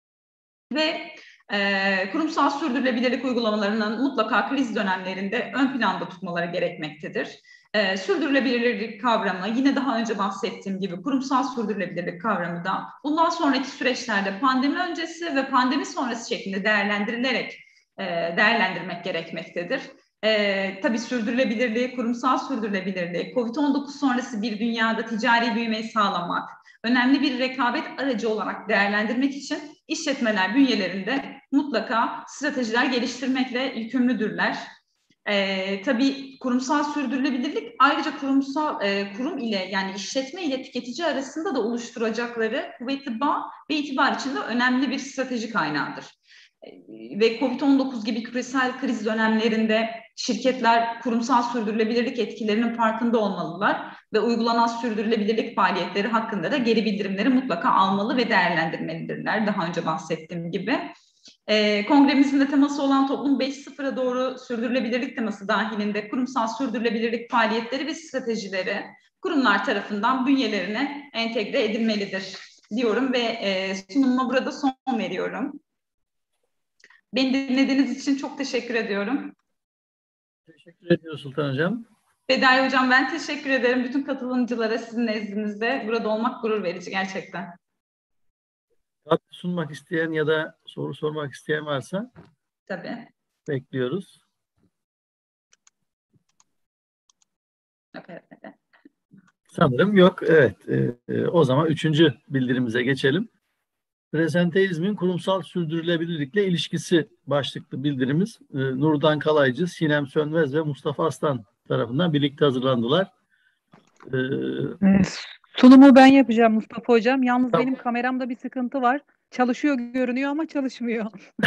Ve e, kurumsal sürdürülebilirlik uygulamalarının mutlaka kriz dönemlerinde ön planda tutmaları gerekmektedir. E, sürdürülebilirlik kavramı, yine daha önce bahsettiğim gibi kurumsal sürdürülebilirlik kavramı da bundan sonraki süreçlerde pandemi öncesi ve pandemi sonrası şeklinde değerlendirilerek e, değerlendirmek gerekmektedir. E, tabii sürdürülebilirliği, kurumsal sürdürülebilirliği, kovid on dokuz sonrası bir dünyada ticari büyümeyi sağlamak, önemli bir rekabet aracı olarak değerlendirmek için işletmeler bünyelerinde mutlaka stratejiler geliştirmekle yükümlüdürler. Ee, tabii kurumsal sürdürülebilirlik ayrıca kurumsal e, kurum ile yani işletme ile tüketici arasında da oluşturacakları kuvvetli bağ ve itibar için de önemli bir strateji kaynağıdır. Ee, ve kovid on dokuz gibi küresel kriz dönemlerinde şirketler kurumsal sürdürülebilirlik etkilerinin farkında olmalılar ve uygulanan sürdürülebilirlik faaliyetleri hakkında da geri bildirimleri mutlaka almalı ve değerlendirmelidirler. Daha önce bahsettiğim gibi. E, kongremizin de teması olan toplum beş nokta sıfıra doğru sürdürülebilirlik teması dahilinde kurumsal sürdürülebilirlik faaliyetleri ve stratejileri kurumlar tarafından bünyelerine entegre edilmelidir diyorum ve e, sunumuma burada son veriyorum. Beni dinlediğiniz için çok teşekkür ediyorum. Teşekkür ediyoruz Sultan Hocam. Fedai Hocam, ben teşekkür ederim. Bütün katılımcılara sizin nezdinizde burada olmak gurur verici gerçekten. Katkı sunmak isteyen ya da soru sormak isteyen varsa? Tabii. Bekliyoruz. Evet. Sanırım yok. Evet. E, e, o zaman üçüncü bildirimize geçelim. Presenteizmin kurumsal sürdürülebilirlikle ilişkisi başlıklı bildirimiz e, Nurdan Kalaycı, Sinem Sönmez ve Mustafa Aslan tarafından birlikte hazırlandılar. E, Evet, sunumu ben yapacağım Mustafa Hocam. Yalnız Tamam. benim kameramda bir sıkıntı var. Çalışıyor görünüyor ama çalışmıyor.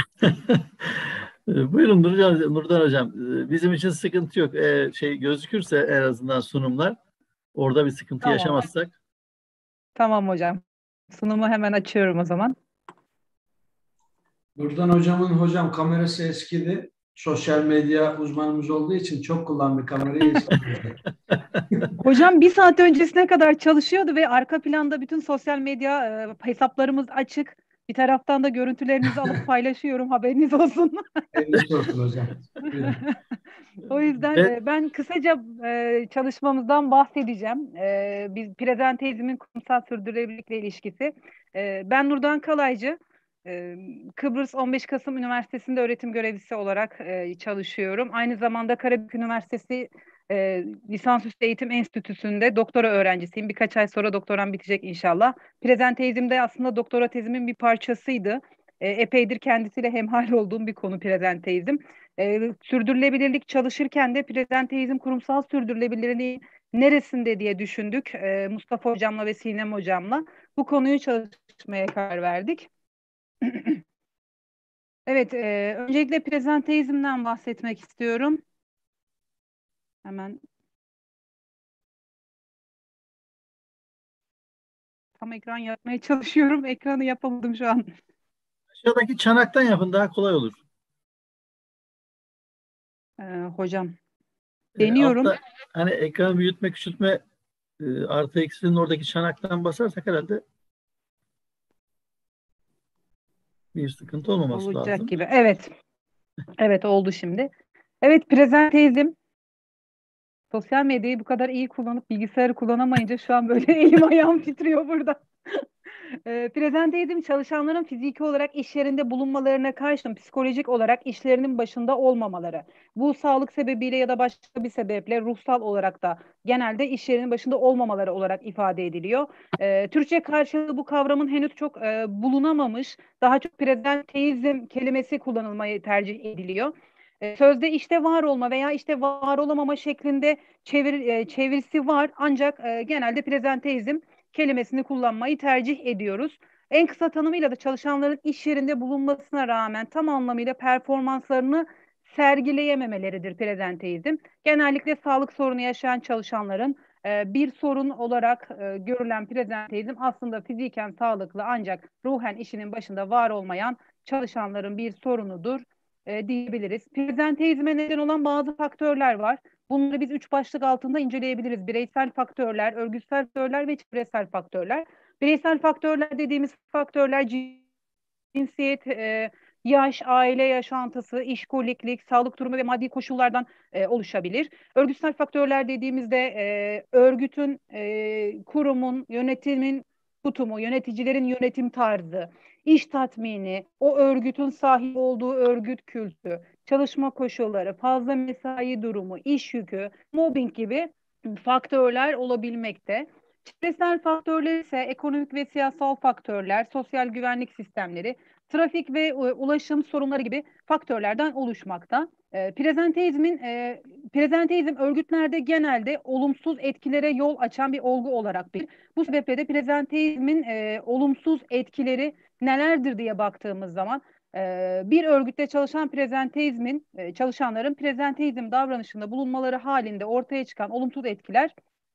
E, Buyurun Nurcan, Nurdan Hocam. E, Bizim için sıkıntı yok. E, şey gözükürse en azından sunumlar orada bir sıkıntı Tamam. yaşamazsak. Tamam hocam. Sunumu hemen açıyorum o zaman. Nurdan hocamın hocam kamerası eskidi. Sosyal medya uzmanımız olduğu için çok kullandı kamerayı. Hocam bir saat öncesine kadar çalışıyordu ve arka planda bütün sosyal medya e, hesaplarımız açık. Bir taraftan da görüntülerinizi alıp paylaşıyorum. Haberiniz olsun. Hayırlısı olsun hocam. Buyurun. O yüzden Ve e, ben kısaca e, çalışmamızdan bahsedeceğim. E, biz prezenteizmin kurumsal sürdürülebilirlikle ilişkisi. E, ben Nurdan Kalaycı, e, Kıbrıs on beş Kasım Üniversitesi'nde öğretim görevlisi olarak e, çalışıyorum. Aynı zamanda Karabük Üniversitesi e, Lisansüstü Eğitim Enstitüsü'nde doktora öğrencisiyim. Birkaç ay sonra doktoram bitecek inşallah. Prezenteizm de aslında doktora tezimin bir parçasıydı. E, epeydir kendisiyle hemhal olduğum bir konu prezenteizm. E, sürdürülebilirlik çalışırken de prezenteizm kurumsal sürdürülebilirliğin neresinde diye düşündük. E, Mustafa Hocam'la ve Sinem Hocam'la bu konuyu çalışmaya karar verdik. Evet, e, öncelikle prezenteizmden bahsetmek istiyorum. Hemen tam ekran yapmaya çalışıyorum. Ekranı yapamadım şu an. aşağıdaki çanaktan yapın, daha kolay olur. E, hocam, E, deniyorum. altta hani ekranı büyütme, küçültme e, artı eksinin oradaki çanaktan basarsak herhalde bir sıkıntı olmaması Olacak lazım. gibi. Evet, evet oldu şimdi. Evet, prezenteizm. Sosyal medyayı bu kadar iyi kullanıp bilgisayarı kullanamayınca şu an böyle elim ayağım titriyor burada. E, prezenteizm çalışanların fiziki olarak iş yerinde bulunmalarına karşın psikolojik olarak işlerinin başında olmamaları. Bu sağlık sebebiyle ya da başka bir sebeple ruhsal olarak da genelde iş yerinin başında olmamaları olarak ifade ediliyor. E, Türkçe karşılığı bu kavramın henüz çok e, bulunamamış. Daha çok prezenteizm kelimesi kullanılmayı tercih ediliyor. E, Sözde işte var olma veya işte var olamama şeklinde çevir, e, çevirisi var. Ancak e, genelde prezenteizm kelimesini kullanmayı tercih ediyoruz. En kısa tanımıyla da çalışanların iş yerinde bulunmasına rağmen tam anlamıyla performanslarını sergileyememeleridir prezenteizm. Genellikle sağlık sorunu yaşayan çalışanların e, bir sorun olarak e, görülen prezenteizm aslında fiziken sağlıklı ancak ruhen işinin başında var olmayan çalışanların bir sorunudur e, diyebiliriz. Prezenteizme neden olan bazı faktörler var. Bunları biz üç başlık altında inceleyebiliriz. Bireysel faktörler, örgütsel faktörler ve çevresel faktörler. Bireysel faktörler dediğimiz faktörler cinsiyet, e, yaş, aile yaşantısı, işkoliklik, sağlık durumu ve maddi koşullardan e, oluşabilir. Örgütsel faktörler dediğimizde e, örgütün, e, kurumun, yönetimin tutumu, yöneticilerin yönetim tarzı, iş tatmini, o örgütün sahip olduğu örgüt kültü, çalışma koşulları, fazla mesai durumu, iş yükü, mobbing gibi faktörler olabilmekte. Çevresel faktörler ise ekonomik ve siyasal faktörler, sosyal güvenlik sistemleri, trafik ve e, ulaşım sorunları gibi faktörlerden oluşmakta. E, prezenteizmin e, prezenteizm örgütlerde genelde olumsuz etkilere yol açan bir olgu olarak bir. Bu sebeple de prezenteizmin e, olumsuz etkileri nelerdir diye baktığımız zaman e, bir örgütte çalışan prezenteizmin e, çalışanların prezenteizm davranışında bulunmaları halinde ortaya çıkan olumsuz etkiler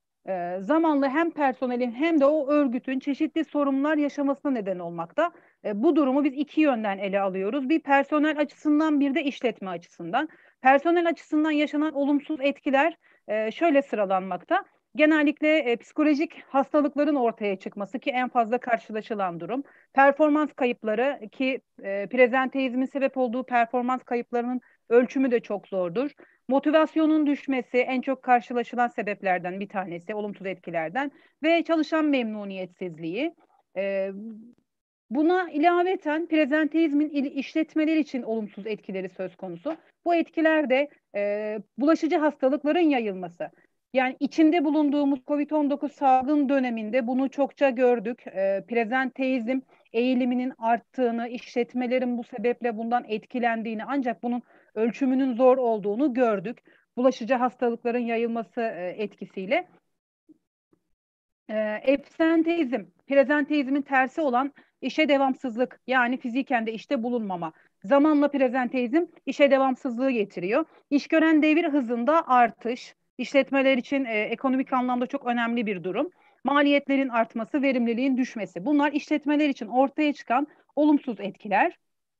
e, zamanla hem personelin hem de o örgütün çeşitli sorunlar yaşamasına neden olmakta. E, bu durumu biz iki yönden ele alıyoruz. Bir personel açısından bir de işletme açısından. Personel açısından yaşanan olumsuz etkiler e, şöyle sıralanmakta. Genellikle e, psikolojik hastalıkların ortaya çıkması ki en fazla karşılaşılan durum. Performans kayıpları ki e, prezenteizmin sebep olduğu performans kayıplarının ölçümü de çok zordur. Motivasyonun düşmesi en çok karşılaşılan sebeplerden bir tanesi, olumsuz etkilerden ve çalışan memnuniyetsizliği. Ee, Buna ilaveten prezenteizmin işletmeler için olumsuz etkileri söz konusu. Bu etkiler de e, bulaşıcı hastalıkların yayılması. Yani içinde bulunduğumuz kovid on dokuz salgın döneminde bunu çokça gördük. E, prezenteizm eğiliminin arttığını, işletmelerin bu sebeple bundan etkilendiğini, ancak bunun ölçümünün zor olduğunu gördük. Bulaşıcı hastalıkların yayılması e, etkisiyle. E, Ebsenteizm, prezenteizmin tersi olan işe devamsızlık, yani fiziken de işte bulunmama. Zamanla prezenteizm işe devamsızlığı getiriyor. İş gören devir hızında artış, işletmeler için e, ekonomik anlamda çok önemli bir durum. Maliyetlerin artması, verimliliğin düşmesi. Bunlar işletmeler için ortaya çıkan olumsuz etkiler.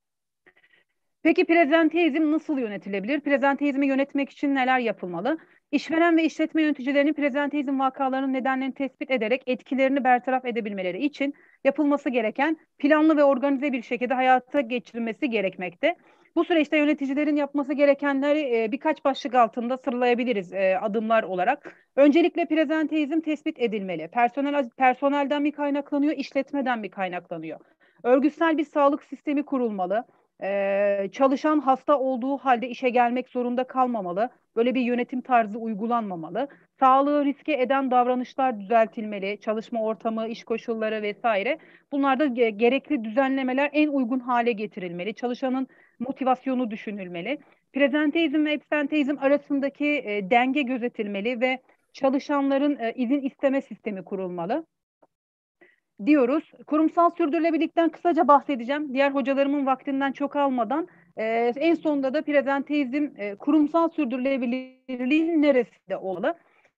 Peki prezenteizm nasıl yönetilebilir? Prezenteizmi yönetmek için neler yapılmalı? İşveren ve işletme yöneticilerinin prezenteizm vakalarının nedenlerini tespit ederek etkilerini bertaraf edebilmeleri için yapılması gereken planlı ve organize bir şekilde hayata geçirilmesi gerekmekte. Bu süreçte yöneticilerin yapması gerekenleri e, birkaç başlık altında sıralayabiliriz e, adımlar olarak. Öncelikle prezenteizm tespit edilmeli. Personel personelden mi kaynaklanıyor, işletmeden mi kaynaklanıyor? Örgütsel bir sağlık sistemi kurulmalı. Ee, çalışan hasta olduğu halde işe gelmek zorunda kalmamalı. Böyle bir yönetim tarzı uygulanmamalı. Sağlığı riske eden davranışlar düzeltilmeli. Çalışma ortamı, iş koşulları vesaire. Bunlarda ge- gerekli düzenlemeler en uygun hale getirilmeli. Çalışanın motivasyonu düşünülmeli. Prezenteizm ve absenteizm arasındaki e, denge gözetilmeli ve çalışanların e, izin isteme sistemi kurulmalı diyoruz. Kurumsal sürdürülebilirlikten kısaca bahsedeceğim. Diğer hocalarımın vaktinden çok almadan. E, en sonunda da prezenteizm e, kurumsal sürdürülebilirliğin neresinde olmalı?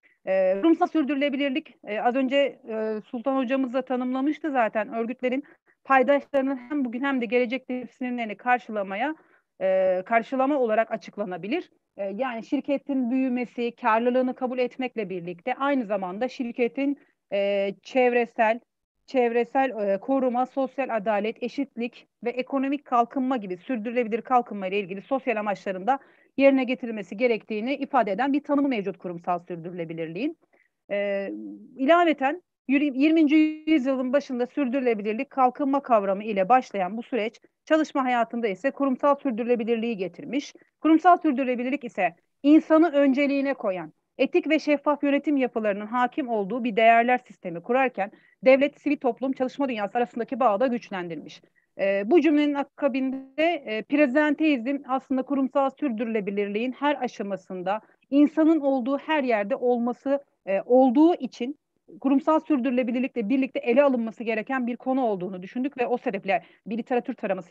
E, kurumsal sürdürülebilirlik e, az önce e, Sultan hocamız da tanımlamıştı zaten. Örgütlerin paydaşlarının hem bugün hem de gelecekte sinirlerini karşılamaya e, karşılama olarak açıklanabilir. E, yani şirketin büyümesi, karlılığını kabul etmekle birlikte aynı zamanda şirketin e, çevresel, çevresel e, koruma, sosyal adalet, eşitlik ve ekonomik kalkınma gibi sürdürülebilir kalkınma ile ilgili sosyal amaçlarında yerine getirilmesi gerektiğini ifade eden bir tanımı mevcut kurumsal sürdürülebilirliğin. E, ilaveten yirminci yüzyılın başında sürdürülebilirlik kalkınma kavramı ile başlayan bu süreç çalışma hayatında ise kurumsal sürdürülebilirliği getirmiş. Kurumsal sürdürülebilirlik ise insanı önceliğine koyan, etik ve şeffaf yönetim yapılarının hakim olduğu bir değerler sistemi kurarken devlet, sivil toplum, çalışma dünyası arasındaki bağı da güçlendirmiş. E, bu cümlenin akabinde e, prezenteizm aslında kurumsal sürdürülebilirliğin her aşamasında insanın olduğu her yerde olması e, olduğu için kurumsal sürdürülebilirlikle birlikte ele alınması gereken bir konu olduğunu düşündük ve o sebeple bir literatür taraması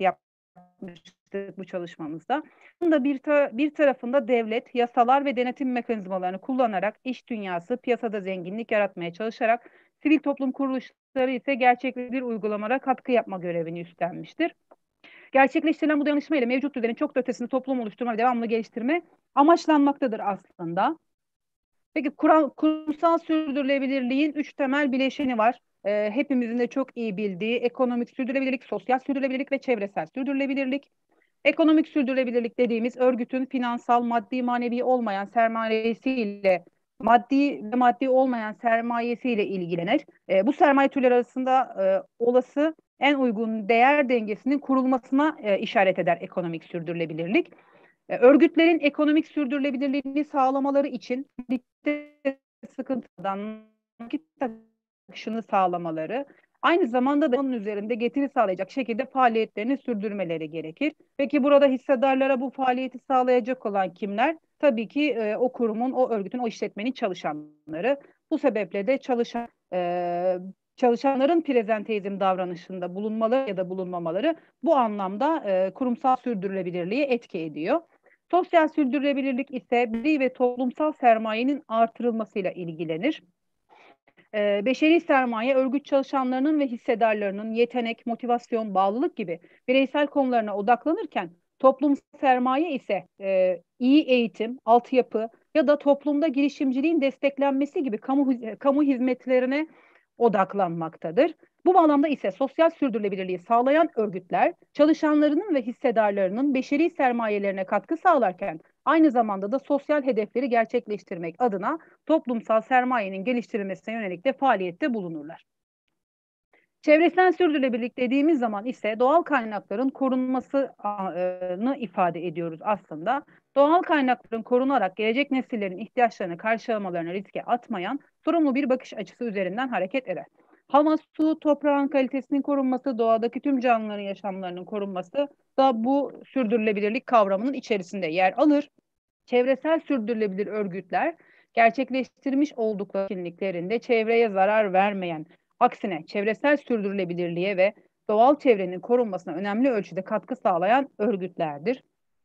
yapmıştık bu çalışmamızda. Bunun da bir, ta bir tarafında devlet, yasalar ve denetim mekanizmalarını kullanarak iş dünyası, piyasada zenginlik yaratmaya çalışarak sivil toplum kuruluşları ise gerçekleştirilir uygulamalara katkı yapma görevini üstlenmiştir. Gerçekleştirilen bu dayanışma ile mevcut düzenin çok da ötesinde toplum oluşturma ve devamlı geliştirme amaçlanmaktadır aslında. Peki kural, kurumsal sürdürülebilirliğin üç temel bileşeni var. Ee, hepimizin de çok iyi bildiği ekonomik sürdürülebilirlik, sosyal sürdürülebilirlik ve çevresel sürdürülebilirlik. Ekonomik sürdürülebilirlik dediğimiz örgütün finansal, maddi, manevi olmayan sermayesiyle, maddi ve maddi olmayan sermayesiyle ilgilenir. E, bu sermaye türleri arasında e, olası en uygun değer dengesinin kurulmasına e, işaret eder ekonomik sürdürülebilirlik. E, örgütlerin ekonomik sürdürülebilirliğini sağlamaları için birlikte sıkıntıdan nakit akışını sağlamaları, aynı zamanda da onun üzerinde getiri sağlayacak şekilde faaliyetlerini sürdürmeleri gerekir. Peki burada hissedarlara bu faaliyeti sağlayacak olan kimler? Tabii ki e, o kurumun, o örgütün, o işletmenin çalışanları. Bu sebeple de çalışan e, çalışanların prezenteizm davranışında bulunmaları ya da bulunmamaları bu anlamda e, kurumsal sürdürülebilirliği etki ediyor. Sosyal sürdürülebilirlik ise birey ve toplumsal sermayenin artırılmasıyla ilgilenir. Ee, beşeri sermaye örgüt çalışanlarının ve hissedarlarının yetenek, motivasyon, bağlılık gibi bireysel konularına odaklanırken toplumsal sermaye ise e, iyi eğitim, altyapı ya da toplumda girişimciliğin desteklenmesi gibi kamu, kamu hizmetlerine odaklanmaktadır. Bu bağlamda ise sosyal sürdürülebilirliği sağlayan örgütler çalışanlarının ve hissedarlarının beşeri sermayelerine katkı sağlarken aynı zamanda da sosyal hedefleri gerçekleştirmek adına toplumsal sermayenin geliştirilmesine yönelik de faaliyette bulunurlar. Çevresel sürdürülebilirlik dediğimiz zaman ise doğal kaynakların korunmasını ifade ediyoruz aslında. Doğal kaynakların korunarak gelecek nesillerin ihtiyaçlarını karşılamalarını riske atmayan sorumlu bir bakış açısı üzerinden hareket eder. Hava, su, toprağın kalitesinin korunması, doğadaki tüm canlıların yaşamlarının korunması da bu sürdürülebilirlik kavramının içerisinde yer alır. Çevresel sürdürülebilir örgütler gerçekleştirmiş oldukları etkinliklerinde çevreye zarar vermeyen, aksine çevresel sürdürülebilirliğe ve doğal çevrenin korunmasına önemli ölçüde katkı sağlayan örgütlerdir.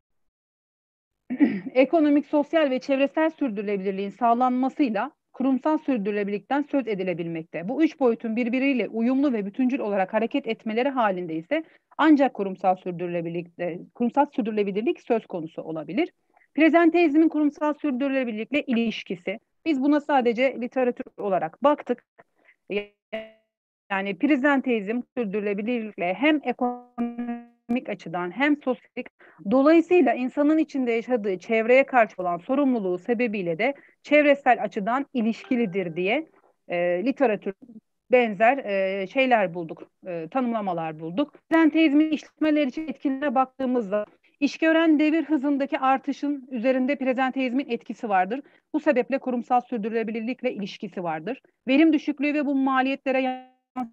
Ekonomik, sosyal ve çevresel sürdürülebilirliğin sağlanmasıyla kurumsal sürdürülebilirlikten söz edilebilmekte. Bu üç boyutun birbiriyle uyumlu ve bütüncül olarak hareket etmeleri halinde ise ancak kurumsal sürdürülebilirlik, kurumsal sürdürülebilirlik söz konusu olabilir. Prezenteizmin kurumsal sürdürülebilirlikle ilişkisi. Biz buna sadece literatür olarak baktık. Yani prezenteizm sürdürülebilirlikle hem ekonomik açıdan hem sosyal, dolayısıyla insanın içinde yaşadığı çevreye karşı olan sorumluluğu sebebiyle de çevresel açıdan ilişkilidir diye e, literatür benzer e, şeyler bulduk, e, tanımlamalar bulduk. Prezenteizmin işletmeler için etkilerine baktığımızda İşgören devir hızındaki artışın üzerinde prezenteizmin etkisi vardır. Bu sebeple kurumsal sürdürülebilirlikle ilişkisi vardır. Verim düşüklüğü ve bu maliyetlere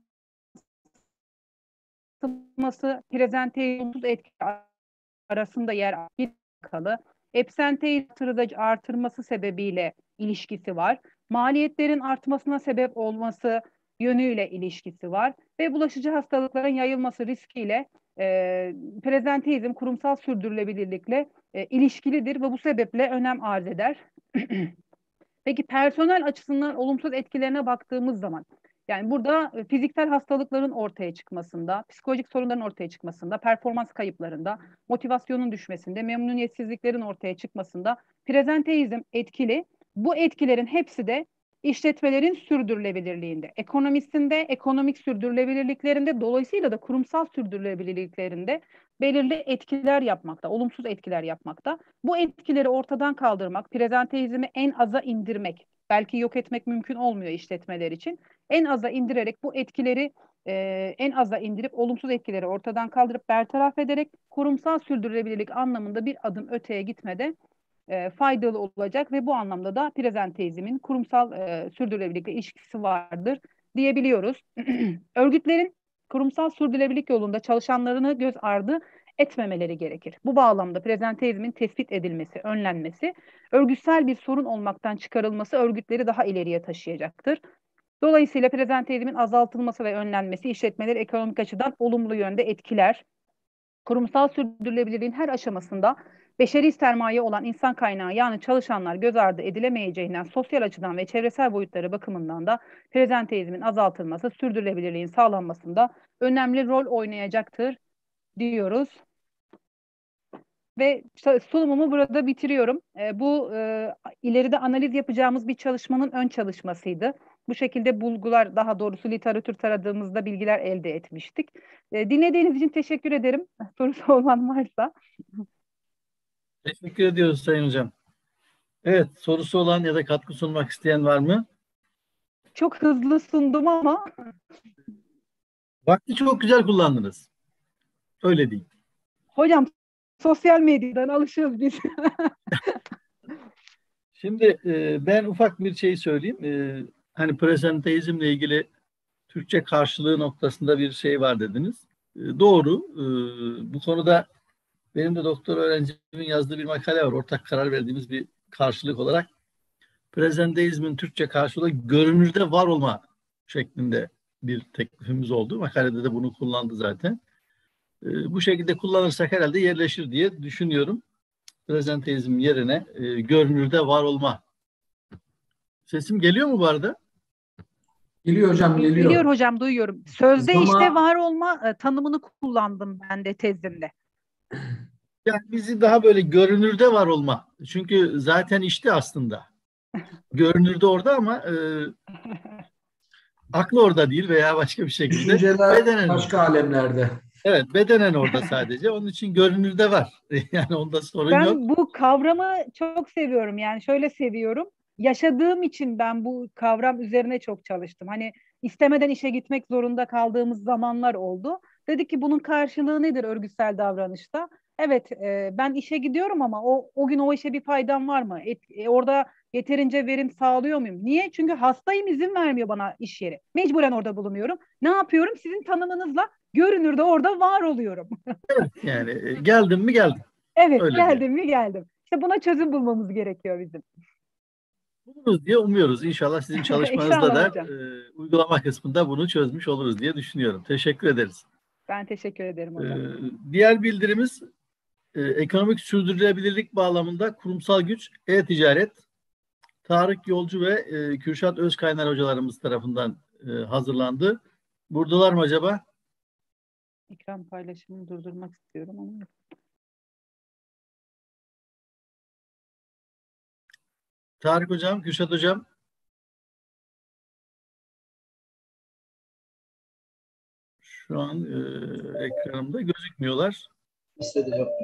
yansıması prezenteizmin etki arasında yer alır. Absenteizmi artırması sebebiyle ilişkisi var. Maliyetlerin artmasına sebep olması yönüyle ilişkisi var ve bulaşıcı hastalıkların yayılması riskiyle e, prezenteizm kurumsal sürdürülebilirlikle e, ilişkilidir ve bu sebeple önem arz eder. Peki personel açısından olumsuz etkilerine baktığımız zaman, yani burada fiziksel hastalıkların ortaya çıkmasında, psikolojik sorunların ortaya çıkmasında, performans kayıplarında, motivasyonun düşmesinde, memnuniyetsizliklerin ortaya çıkmasında prezenteizm etkili. Bu etkilerin hepsi de işletmelerin sürdürülebilirliğinde, ekonomisinde, ekonomik sürdürülebilirliklerinde, dolayısıyla da kurumsal sürdürülebilirliklerinde belirli etkiler yapmakta, olumsuz etkiler yapmakta. Bu etkileri ortadan kaldırmak, prezenteizmi en aza indirmek, belki yok etmek mümkün olmuyor işletmeler için. En aza indirerek bu etkileri e, en aza indirip olumsuz etkileri ortadan kaldırıp bertaraf ederek kurumsal sürdürülebilirlik anlamında bir adım öteye gitmede e, faydalı olacak ve bu anlamda da prezenteizmin kurumsal e, sürdürülebilirlikle ilişkisi vardır diyebiliyoruz. Örgütlerin kurumsal sürdürülebilirlik yolunda çalışanlarını göz ardı etmemeleri gerekir. Bu bağlamda prezenteizmin tespit edilmesi, önlenmesi, örgütsel bir sorun olmaktan çıkarılması örgütleri daha ileriye taşıyacaktır. Dolayısıyla prezenteizmin azaltılması ve önlenmesi işletmeleri ekonomik açıdan olumlu yönde etkiler. Kurumsal sürdürülebilirliğin her aşamasında beşeri sermaye olan insan kaynağı yani çalışanlar göz ardı edilemeyeceğinden sosyal açıdan ve çevresel boyutları bakımından da prezenteizmin azaltılması sürdürülebilirliğin sağlanmasında önemli rol oynayacaktır diyoruz. Ve sunumumu burada bitiriyorum. E, bu e, ileride analiz yapacağımız bir çalışmanın ön çalışmasıydı. Bu şekilde bulgular, daha doğrusu literatür taradığımızda bilgiler elde etmiştik. E, dinlediğiniz için teşekkür ederim. Sorusu olan varsa. Teşekkür ediyoruz Sayın Hocam. Evet, sorusu olan ya da katkı sunmak isteyen var mı? Çok hızlı sundum ama. Vakti çok güzel kullandınız. Öyle değil. Hocam sosyal medyadan alışıyoruz biz. Şimdi e, ben ufak bir şey söyleyeyim. E, hani prezenteizmle ilgili Türkçe karşılığı noktasında bir şey var dediniz. E, doğru. E, bu konuda benim de doktor öğrencimin yazdığı bir makale var. Ortak karar verdiğimiz bir karşılık olarak. Prezenteizmin Türkçe karşılığı görünürde var olma şeklinde bir teklifimiz oldu. Makalede de bunu kullandı zaten. E, bu şekilde kullanırsak herhalde yerleşir diye düşünüyorum. Prezenteizm yerine e, görünürde var olma. Sesim geliyor mu bu arada? Geliyor hocam, geliyor. Geliyor hocam, duyuyorum. Sözde Ama... işte var olma e, tanımını kullandım ben de tezimde. Yani bizi daha böyle görünürde var olma. Çünkü zaten işte aslında. Görünürde orada ama e, aklı orada değil veya başka bir şekilde. Düşünceler bedenen başka orada. alemlerde. Evet, bedenen orada sadece. Onun için görünürde var. Yani onda sorun ben yok. Ben bu kavramı çok seviyorum. Yani şöyle seviyorum. Yaşadığım için ben bu kavram üzerine çok çalıştım. Hani istemeden işe gitmek zorunda kaldığımız zamanlar oldu. Dedik ki bunun karşılığı nedir örgütsel davranışta? Evet, e, ben işe gidiyorum ama o o gün o işe bir faydam var mı? Et, e, orada yeterince verim sağlıyor muyum? Niye? Çünkü hastayım, izin vermiyor bana iş yeri. Mecburen orada bulunuyorum. Ne yapıyorum? Sizin tanımınızla görünürde orada var oluyorum. Yani e, geldim mi geldim. Evet, Öyle geldim diyor. mi geldim. İşte buna çözüm bulmamız gerekiyor bizim. Buluruz diye umuyoruz. İnşallah sizin çalışmanızda İnşallah da hocam. e, uygulama kısmında bunu çözmüş oluruz diye düşünüyorum. Teşekkür ederiz. Ben teşekkür ederim E, hocam. diğer bildirimiz e, ekonomik sürdürülebilirlik bağlamında kurumsal güç, e-ticaret, Tarık Yolcu ve e, Kürşat Özkaynar hocalarımız tarafından e, hazırlandı. Buradalar mı acaba? Ekran paylaşımını durdurmak istiyorum ama. Tarık Hocam, Kürşat Hocam. Şu an e, ekranımda gözükmüyorlar. Listede yok.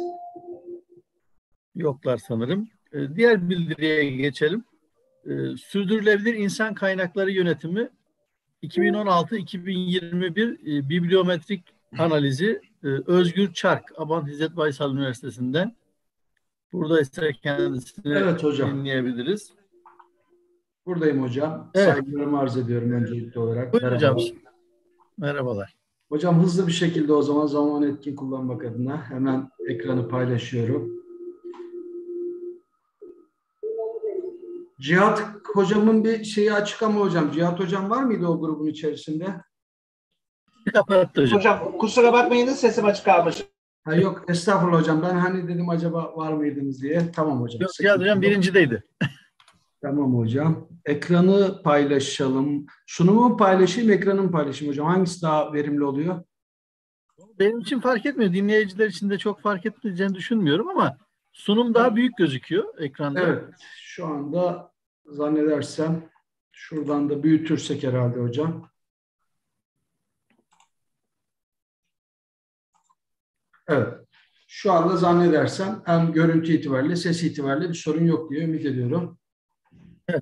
Yoklar sanırım. E, diğer bildiriye geçelim. E, sürdürülebilir insan kaynakları yönetimi iki bin on altı iki bin yirmi bir e, bibliometrik analizi e, Özgür Çark, Abant İzzet Baysal Üniversitesi'nden. Buradaysa kendisini Evet hocam. dinleyebiliriz. Buradayım hocam. Evet. Saygılarımı arz ediyorum öncelikli olarak. Buyurun hocam. Merhabalar. Merhabalar. Hocam hızlı bir şekilde o zaman zaman etkin kullanmak adına hemen ekranı paylaşıyorum. Cihat hocamın bir şeyi açık ama hocam. Cihat hocam var mıydı o grubun içerisinde? Kapattı hocam. Hocam kusura bakmayın, sesim açık kalmış. Ha yok estağfurullah hocam. Ben hani dedim acaba var mıydınız diye. Tamam hocam. Yok, Cihat hocam birincideydi. Tamam hocam. Ekranı paylaşalım. Sunumu paylaşayım, ekranı mı paylaşayım hocam? Hangisi daha verimli oluyor? Benim için fark etmiyor. Dinleyiciler için de çok fark etmeyeceğini düşünmüyorum ama sunum daha büyük gözüküyor ekranda. Evet. Şu anda zannedersem şuradan da büyütürsek herhalde hocam. Evet. Şu anda zannedersem hem görüntü itibariyle, ses itibariyle bir sorun yok diye ümit ediyorum. Evet.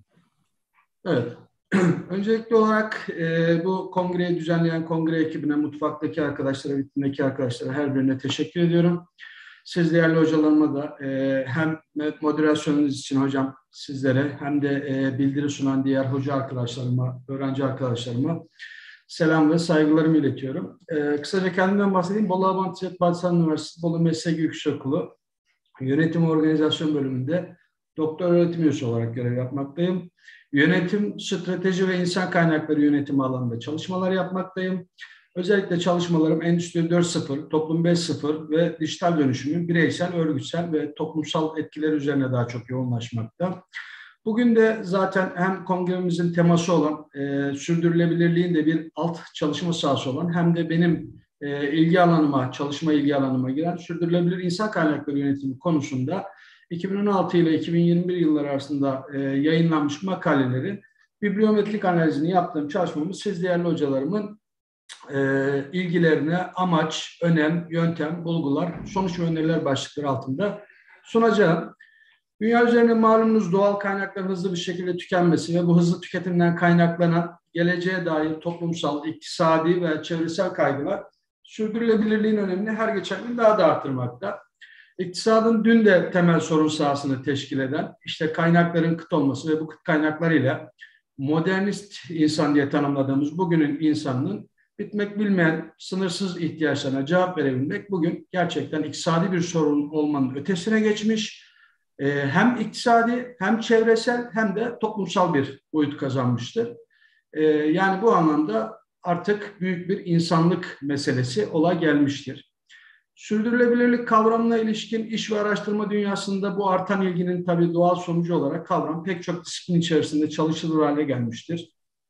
Evet. Öncelikli olarak e, bu kongreyi düzenleyen kongre ekibine, mutfaktaki arkadaşlara, vitrindeki arkadaşlara her birine teşekkür ediyorum. Siz değerli hocalarıma da e, hem moderasyonunuz için hocam sizlere hem de e, bildiri sunan diğer hoca arkadaşlarıma, öğrenci arkadaşlarıma selam ve saygılarımı iletiyorum. E, kısaca kendimden bahsedeyim. Bolu Abant İzzet Baysal Üniversitesi Bolu Meslek Yüksekokulu Yönetim Organizasyon Bölümünde doktor öğretim üyesi olarak görev yapmaktayım. Yönetim, strateji ve insan kaynakları yönetimi alanında çalışmalar yapmaktayım. Özellikle çalışmalarım Endüstri dört nokta sıfır, Toplum beş nokta sıfır ve dijital dönüşümün bireysel, örgütsel ve toplumsal etkileri üzerine daha çok yoğunlaşmakta. Bugün de zaten hem kongremizin teması olan e, sürdürülebilirliğin de bir alt çalışma sahası olan hem de benim e, ilgi alanıma, çalışma ilgi alanıma giren sürdürülebilir insan kaynakları yönetimi konusunda iki bin on altı ile iki bin yirmi bir yılları arasında e, yayınlanmış makaleleri bibliometrik analizini yaptığım çalışmamı siz değerli hocalarımın e, ilgilerine amaç, önem, yöntem, bulgular, sonuç ve öneriler başlıkları altında sunacağım. Dünya üzerinde malumunuz doğal kaynakların hızlı bir şekilde tükenmesi ve bu hızlı tüketimden kaynaklanan geleceğe dair toplumsal, iktisadi ve çevresel kaygılar sürdürülebilirliğin önemini her geçen gün daha da arttırmakta. İktisadın dün de temel sorun sahasını teşkil eden işte kaynakların kıt olması ve bu kıt kaynaklarıyla modernist insan diye tanımladığımız bugünün insanının bitmek bilmeyen sınırsız ihtiyaçlarına cevap verebilmek bugün gerçekten iktisadi bir sorun olmanın ötesine geçmiş. Ee, hem iktisadi hem çevresel hem de toplumsal bir boyut kazanmıştır. Ee, yani bu anlamda artık büyük bir insanlık meselesi ola gelmiştir. Sürdürülebilirlik kavramına ilişkin iş ve araştırma dünyasında bu artan ilginin tabii doğal sonucu olarak kavram pek çok disiplin içerisinde çalışılır hale gelmiştir.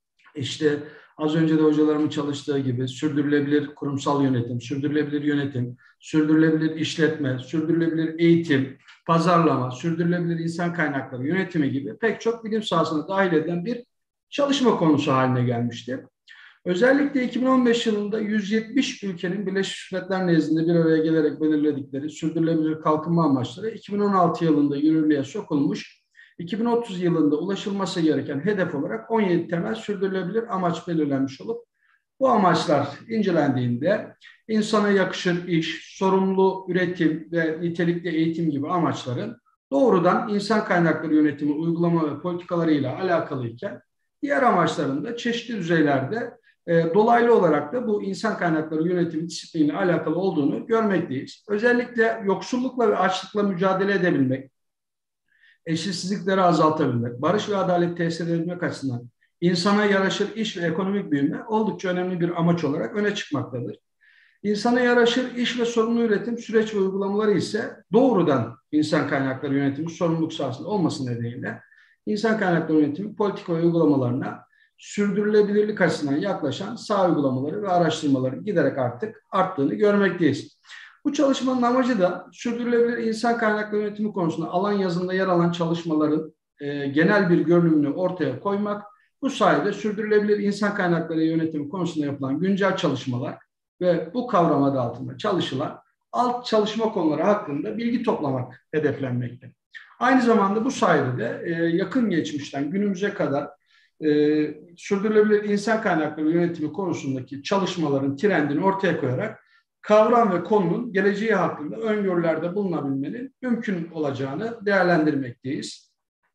İşte az önce de hocalarımın çalıştığı gibi sürdürülebilir kurumsal yönetim, sürdürülebilir yönetim, sürdürülebilir işletme, sürdürülebilir eğitim, pazarlama, sürdürülebilir insan kaynakları yönetimi gibi pek çok bilim sahasına dahil eden bir çalışma konusu haline gelmiştir. Özellikle iki bin on beş yılında yüz yetmiş ülkenin Birleşmiş Milletler nezdinde bir araya gelerek belirledikleri sürdürülebilir kalkınma amaçları iki bin on altı yılında yürürlüğe sokulmuş iki bin otuz yılında ulaşılması gereken hedef olarak on yedi temel sürdürülebilir amaç belirlenmiş olup bu amaçlar incelendiğinde insana yakışır iş, sorumlu üretim ve nitelikli eğitim gibi amaçların doğrudan insan kaynakları yönetimi uygulama ve politikalarıyla alakalıyken diğer amaçların da çeşitli düzeylerde e, dolaylı olarak da bu insan kaynakları yönetimi disipliniyle alakalı olduğunu görmekteyiz. Özellikle yoksullukla ve açlıkla mücadele edebilmek, eşitsizlikleri azaltabilmek, barış ve adalet tesis edebilmek açısından insana yaraşır iş ve ekonomik büyüme oldukça önemli bir amaç olarak öne çıkmaktadır. İnsana yaraşır iş ve sorumlu üretim süreç ve uygulamaları ise doğrudan insan kaynakları yönetimi sorumluluk sahasında olması nedeniyle insan kaynakları yönetimi politika ve uygulamalarına sürdürülebilirlik açısından yaklaşan saha uygulamaları ve araştırmaları giderek artık arttığını görmekteyiz. Bu çalışmanın amacı da sürdürülebilir insan kaynakları yönetimi konusunda alan yazında yer alan çalışmaların e, genel bir görünümünü ortaya koymak. Bu sayede sürdürülebilir insan kaynakları yönetimi konusunda yapılan güncel çalışmalar ve bu kavram adı altında çalışılan alt çalışma konuları hakkında bilgi toplamak hedeflenmekte. Aynı zamanda bu sayede de e, yakın geçmişten günümüze kadar e, sürdürülebilir insan kaynakları yönetimi konusundaki çalışmaların trendini ortaya koyarak kavram ve konunun geleceği hakkında öngörülerde bulunabilmenin mümkün olacağını değerlendirmekteyiz.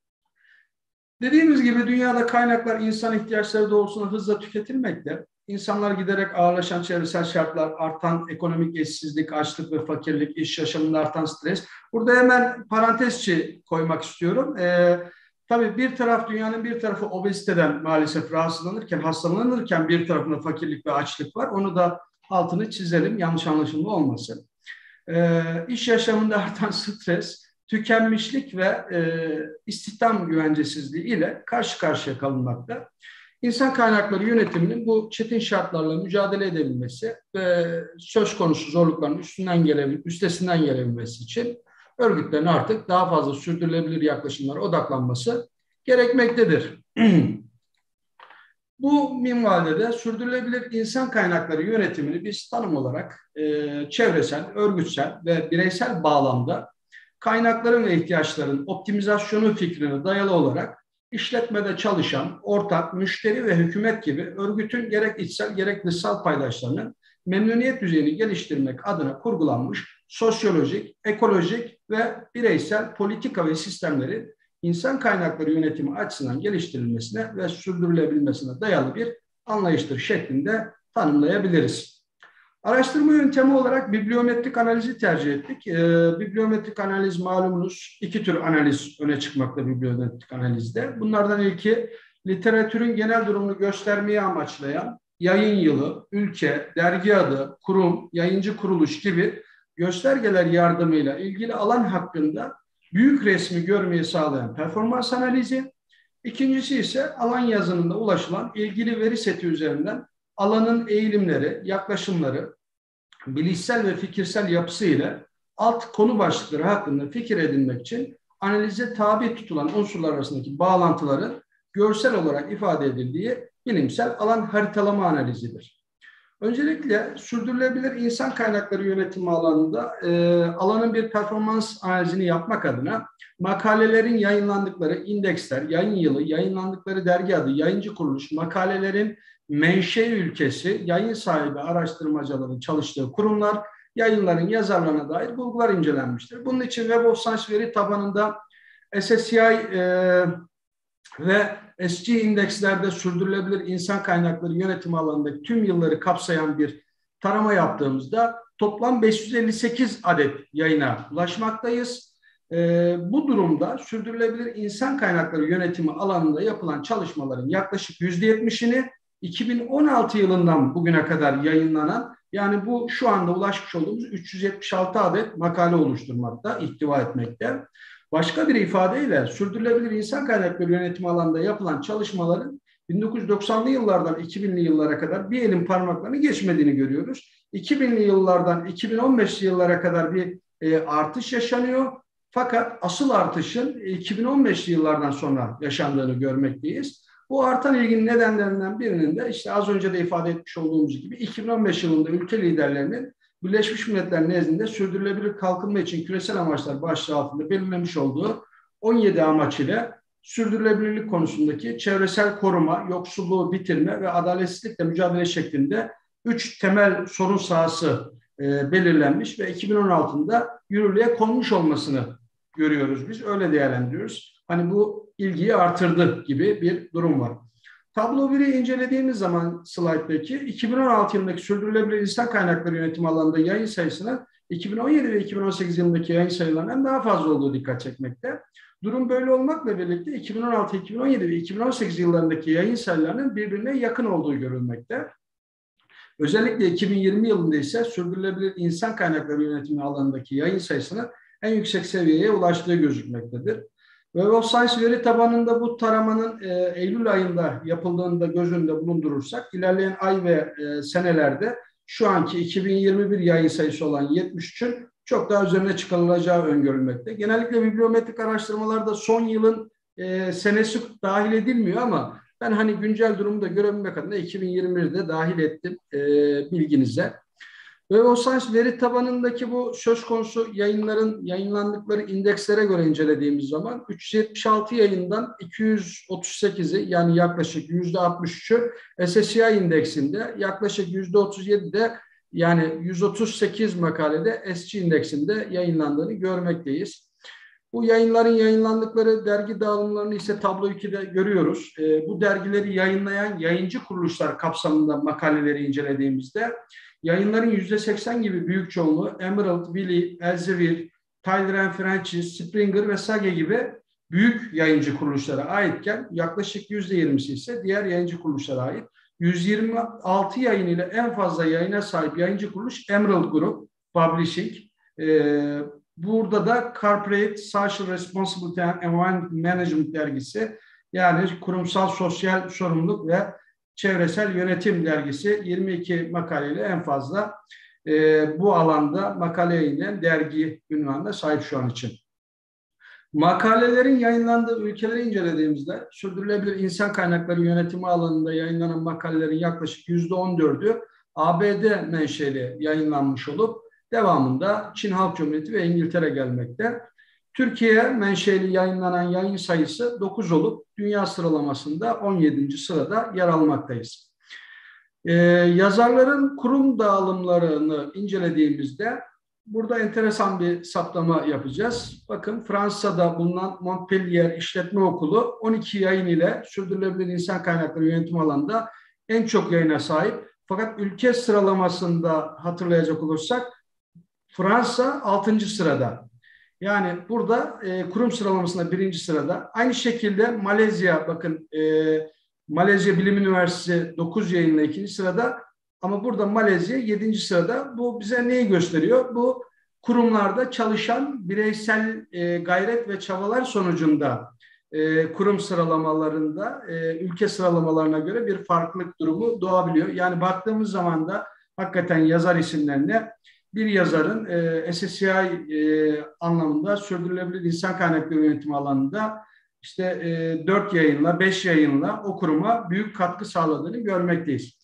Dediğimiz gibi dünyada kaynaklar insan ihtiyaçları doğrultusunda hızla tüketilmekte. İnsanlar giderek ağırlaşan çevresel şartlar, artan ekonomik eşitsizlik, açlık ve fakirlik, iş yaşamında artan stres. Burada hemen parantezçi koymak istiyorum. Ee, tabii bir taraf dünyanın bir tarafı obeziteden maalesef rahatsızlanırken, hastalanırken bir tarafında fakirlik ve açlık var. Onu da altını çizelim, yanlış anlaşılma olmasın. Ee, iş yaşamında artan stres, tükenmişlik ve e, istihdam güvencesizliği ile karşı karşıya kalınmakta. İnsan kaynakları yönetiminin bu çetin şartlarla mücadele edebilmesi ve söz konusu zorlukların üstünden gelebil, üstesinden gelebilmesi için örgütlerin artık daha fazla sürdürülebilir yaklaşımlara odaklanması gerekmektedir. Bu minvalde de sürdürülebilir insan kaynakları yönetimini biz tanım olarak e, çevresel, örgütsel ve bireysel bağlamda kaynakların ve ihtiyaçların optimizasyonu fikrine dayalı olarak işletmede çalışan, ortak, müşteri ve hükümet gibi örgütün gerek içsel gerek dışsal paydaşlarının memnuniyet düzeyini geliştirmek adına kurgulanmış sosyolojik, ekolojik ve bireysel politika ve sistemlerin insan kaynakları yönetimi açısından geliştirilmesine ve sürdürülebilmesine dayalı bir anlayıştır şeklinde tanımlayabiliriz. Araştırma yöntemi olarak bibliometrik analizi tercih ettik. E, bibliometrik analiz malumunuz iki tür analiz öne çıkmakta bibliometrik analizde. Bunlardan ilki literatürün genel durumunu göstermeyi amaçlayan yayın yılı, ülke, dergi adı, kurum, yayıncı kuruluş gibi göstergeler yardımıyla ilgili alan hakkında büyük resmi görmeyi sağlayan performans analizi. İkincisi ise alan yazınında ulaşılan ilgili veri seti üzerinden alanın eğilimleri, yaklaşımları, bilişsel ve fikirsel yapısı ile alt konu başlıkları hakkında fikir edinmek için analize tabi tutulan unsurlar arasındaki bağlantıların görsel olarak ifade edildiği bilimsel alan haritalama analizidir. Öncelikle sürdürülebilir insan kaynakları yönetimi alanında e, alanın bir performans analizini yapmak adına makalelerin yayınlandıkları indeksler, yayın yılı, yayınlandıkları dergi adı, yayıncı kuruluş, makalelerin menşe ülkesi, yayın sahibi araştırmacıların çalıştığı kurumlar, yayınların yazarlarına dair bulgular incelenmiştir. Bunun için Web of Science veri tabanında S S C I e, ve S G indekslerde sürdürülebilir insan kaynakları yönetimi alanındaki tüm yılları kapsayan bir tarama yaptığımızda toplam beş yüz elli sekiz adet yayına ulaşmaktayız. Ee, bu durumda sürdürülebilir insan kaynakları yönetimi alanında yapılan çalışmaların yaklaşık yüzde yetmişini iki bin on altı yılından bugüne kadar yayınlanan, yani bu şu anda ulaşmış olduğumuz üç yüz yetmiş altı adet makale oluşturmakta, ihtiva etmekte. Başka bir ifadeyle sürdürülebilir insan kaynakları yönetimi alanında yapılan çalışmaların bin dokuz yüz doksanlı yıllardan iki binli yıllara kadar bir elin parmaklarını geçmediğini görüyoruz. iki binli yıllardan iki bin on beşli yıllara kadar bir e, artış yaşanıyor. Fakat asıl artışın iki bin on beşli yıllardan sonra yaşandığını görmekteyiz. Bu artan ilginin nedenlerinden birinin de işte az önce de ifade etmiş olduğumuz gibi iki bin on beş yılında ülke liderlerinin Birleşmiş Milletler nezdinde sürdürülebilir kalkınma için küresel amaçlar başlığı altında belirlemiş olduğu on yedi amaç ile sürdürülebilirlik konusundaki çevresel koruma, yoksulluğu bitirme ve adaletsizlikle mücadele şeklinde üç temel sorun sahası e, belirlenmiş ve iki bin on altıda yürürlüğe konmuş olmasını görüyoruz biz. Öyle değerlendiriyoruz. Hani bu ilgiyi artırdı gibi bir durum var. Tablo biri incelediğimiz zaman slayttaki iki bin on altı yılındaki sürdürülebilir insan kaynakları yönetimi alanında yayın sayısının iki bin on yedi ve iki bin on sekiz yılındaki yayın sayılarından daha fazla olduğu dikkat çekmekte. Durum böyle olmakla birlikte iki bin on altı, iki bin on yedi ve iki bin on sekiz yıllarındaki yayın sayılarının birbirine yakın olduğu görülmekte. Özellikle iki bin yirmi yılında ise sürdürülebilir insan kaynakları yönetimi alanındaki yayın sayısının en yüksek seviyeye ulaştığı gözükmektedir. Web of Science veri tabanında bu taramanın e, Eylül ayında yapıldığını da göz önünde bulundurursak, ilerleyen ay ve e, senelerde şu anki iki bin yirmi bir yayın sayısı olan yetmiş üçün çok daha üzerine çıkarılacağı öngörülmekte. Genellikle bibliometrik araştırmalarda son yılın e, senesi dahil edilmiyor ama ben hani güncel durumu da görebilmek adına iki bin yirmi birde dahil ettim e, bilginize. Web of Science veri tabanındaki bu söz konusu yayınların yayınlandıkları indekslere göre incelediğimiz zaman üç yüz yetmiş altı yayından iki yüz otuz sekizi yani yaklaşık yüzde altmış üçü S S C I indeksinde, yaklaşık yüzde otuz yedide yani yüz otuz sekiz makalede S G indeksinde yayınlandığını görmekteyiz. Bu yayınların yayınlandıkları dergi dağılımlarını ise tablo ikide görüyoruz. E, bu dergileri yayınlayan yayıncı kuruluşlar kapsamında makaleleri incelediğimizde yayınların yüzde seksen gibi büyük çoğunluğu Emerald, Wiley, Elsevier, Tyler and Francis, Springer ve Sage gibi büyük yayıncı kuruluşlara aitken yaklaşık yüzde yirmisi ise diğer yayıncı kuruluşlara ait. yüz yirmi altı yayın ile en fazla yayına sahip yayıncı kuruluş Emerald Group Publishing. Ee, burada da Corporate Social Responsibility and Environment Management dergisi, yani kurumsal sosyal sorumluluk ve çevresel yönetim dergisi yirmi iki makaleyle en fazla e, bu alanda makale yayınlayan dergi ünvanına sahip şu an için. Makalelerin yayınlandığı ülkeleri incelediğimizde sürdürülebilir insan kaynakları yönetimi alanında yayınlanan makalelerin yaklaşık yüzde on dördü A B D menşeli yayınlanmış olup devamında Çin Halk Cumhuriyeti ve İngiltere gelmekte. Türkiye menşeli yayınlanan yayın sayısı dokuz olup dünya sıralamasında on yedinci sırada yer almaktayız. Ee, yazarların kurum dağılımlarını incelediğimizde burada enteresan bir saptama yapacağız. Bakın, Fransa'da bulunan Montpellier İşletme Okulu on iki yayın ile sürdürülebilir insan kaynakları yönetimi alanında en çok yayına sahip. Fakat ülke sıralamasında hatırlayacak olursak Fransa altıncı sırada. Yani burada e, kurum sıralamasında birinci sırada. Aynı şekilde Malezya, bakın e, Malezya Bilim Üniversitesi dokuz yayınla ikinci sırada. Ama burada Malezya yedinci sırada. Bu bize neyi gösteriyor? Bu kurumlarda çalışan bireysel e, gayret ve çabalar sonucunda e, kurum sıralamalarında e, ülke sıralamalarına göre bir farklılık durumu doğabiliyor. Yani baktığımız zaman da hakikaten yazar isimlerine bir yazarın e, S S C I e, anlamında sürdürülebilir insan kaynakları yönetimi alanında işte e, dört yayınla, beş yayınla o kuruma büyük katkı sağladığını görmekteyiz.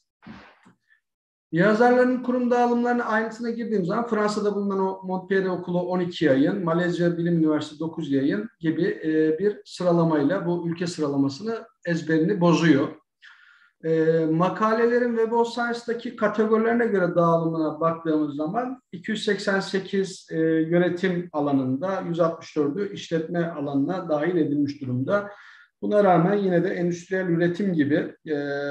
Yazarların kurum dağılımlarının ayrıntısına girdiğim zaman Fransa'da bulunan o Montpellier Okulu on iki yayın, Malezya Bilim Üniversitesi dokuz yayın gibi e, bir sıralamayla bu ülke sıralamasını ezberini bozuyor. E, makalelerin Web of Science'daki kategorilerine göre dağılımına baktığımız zaman iki yüz seksen sekiz e, yönetim alanında, yüz altmış dördü işletme alanına dahil edilmiş durumda. Buna rağmen yine de endüstriyel üretim gibi e,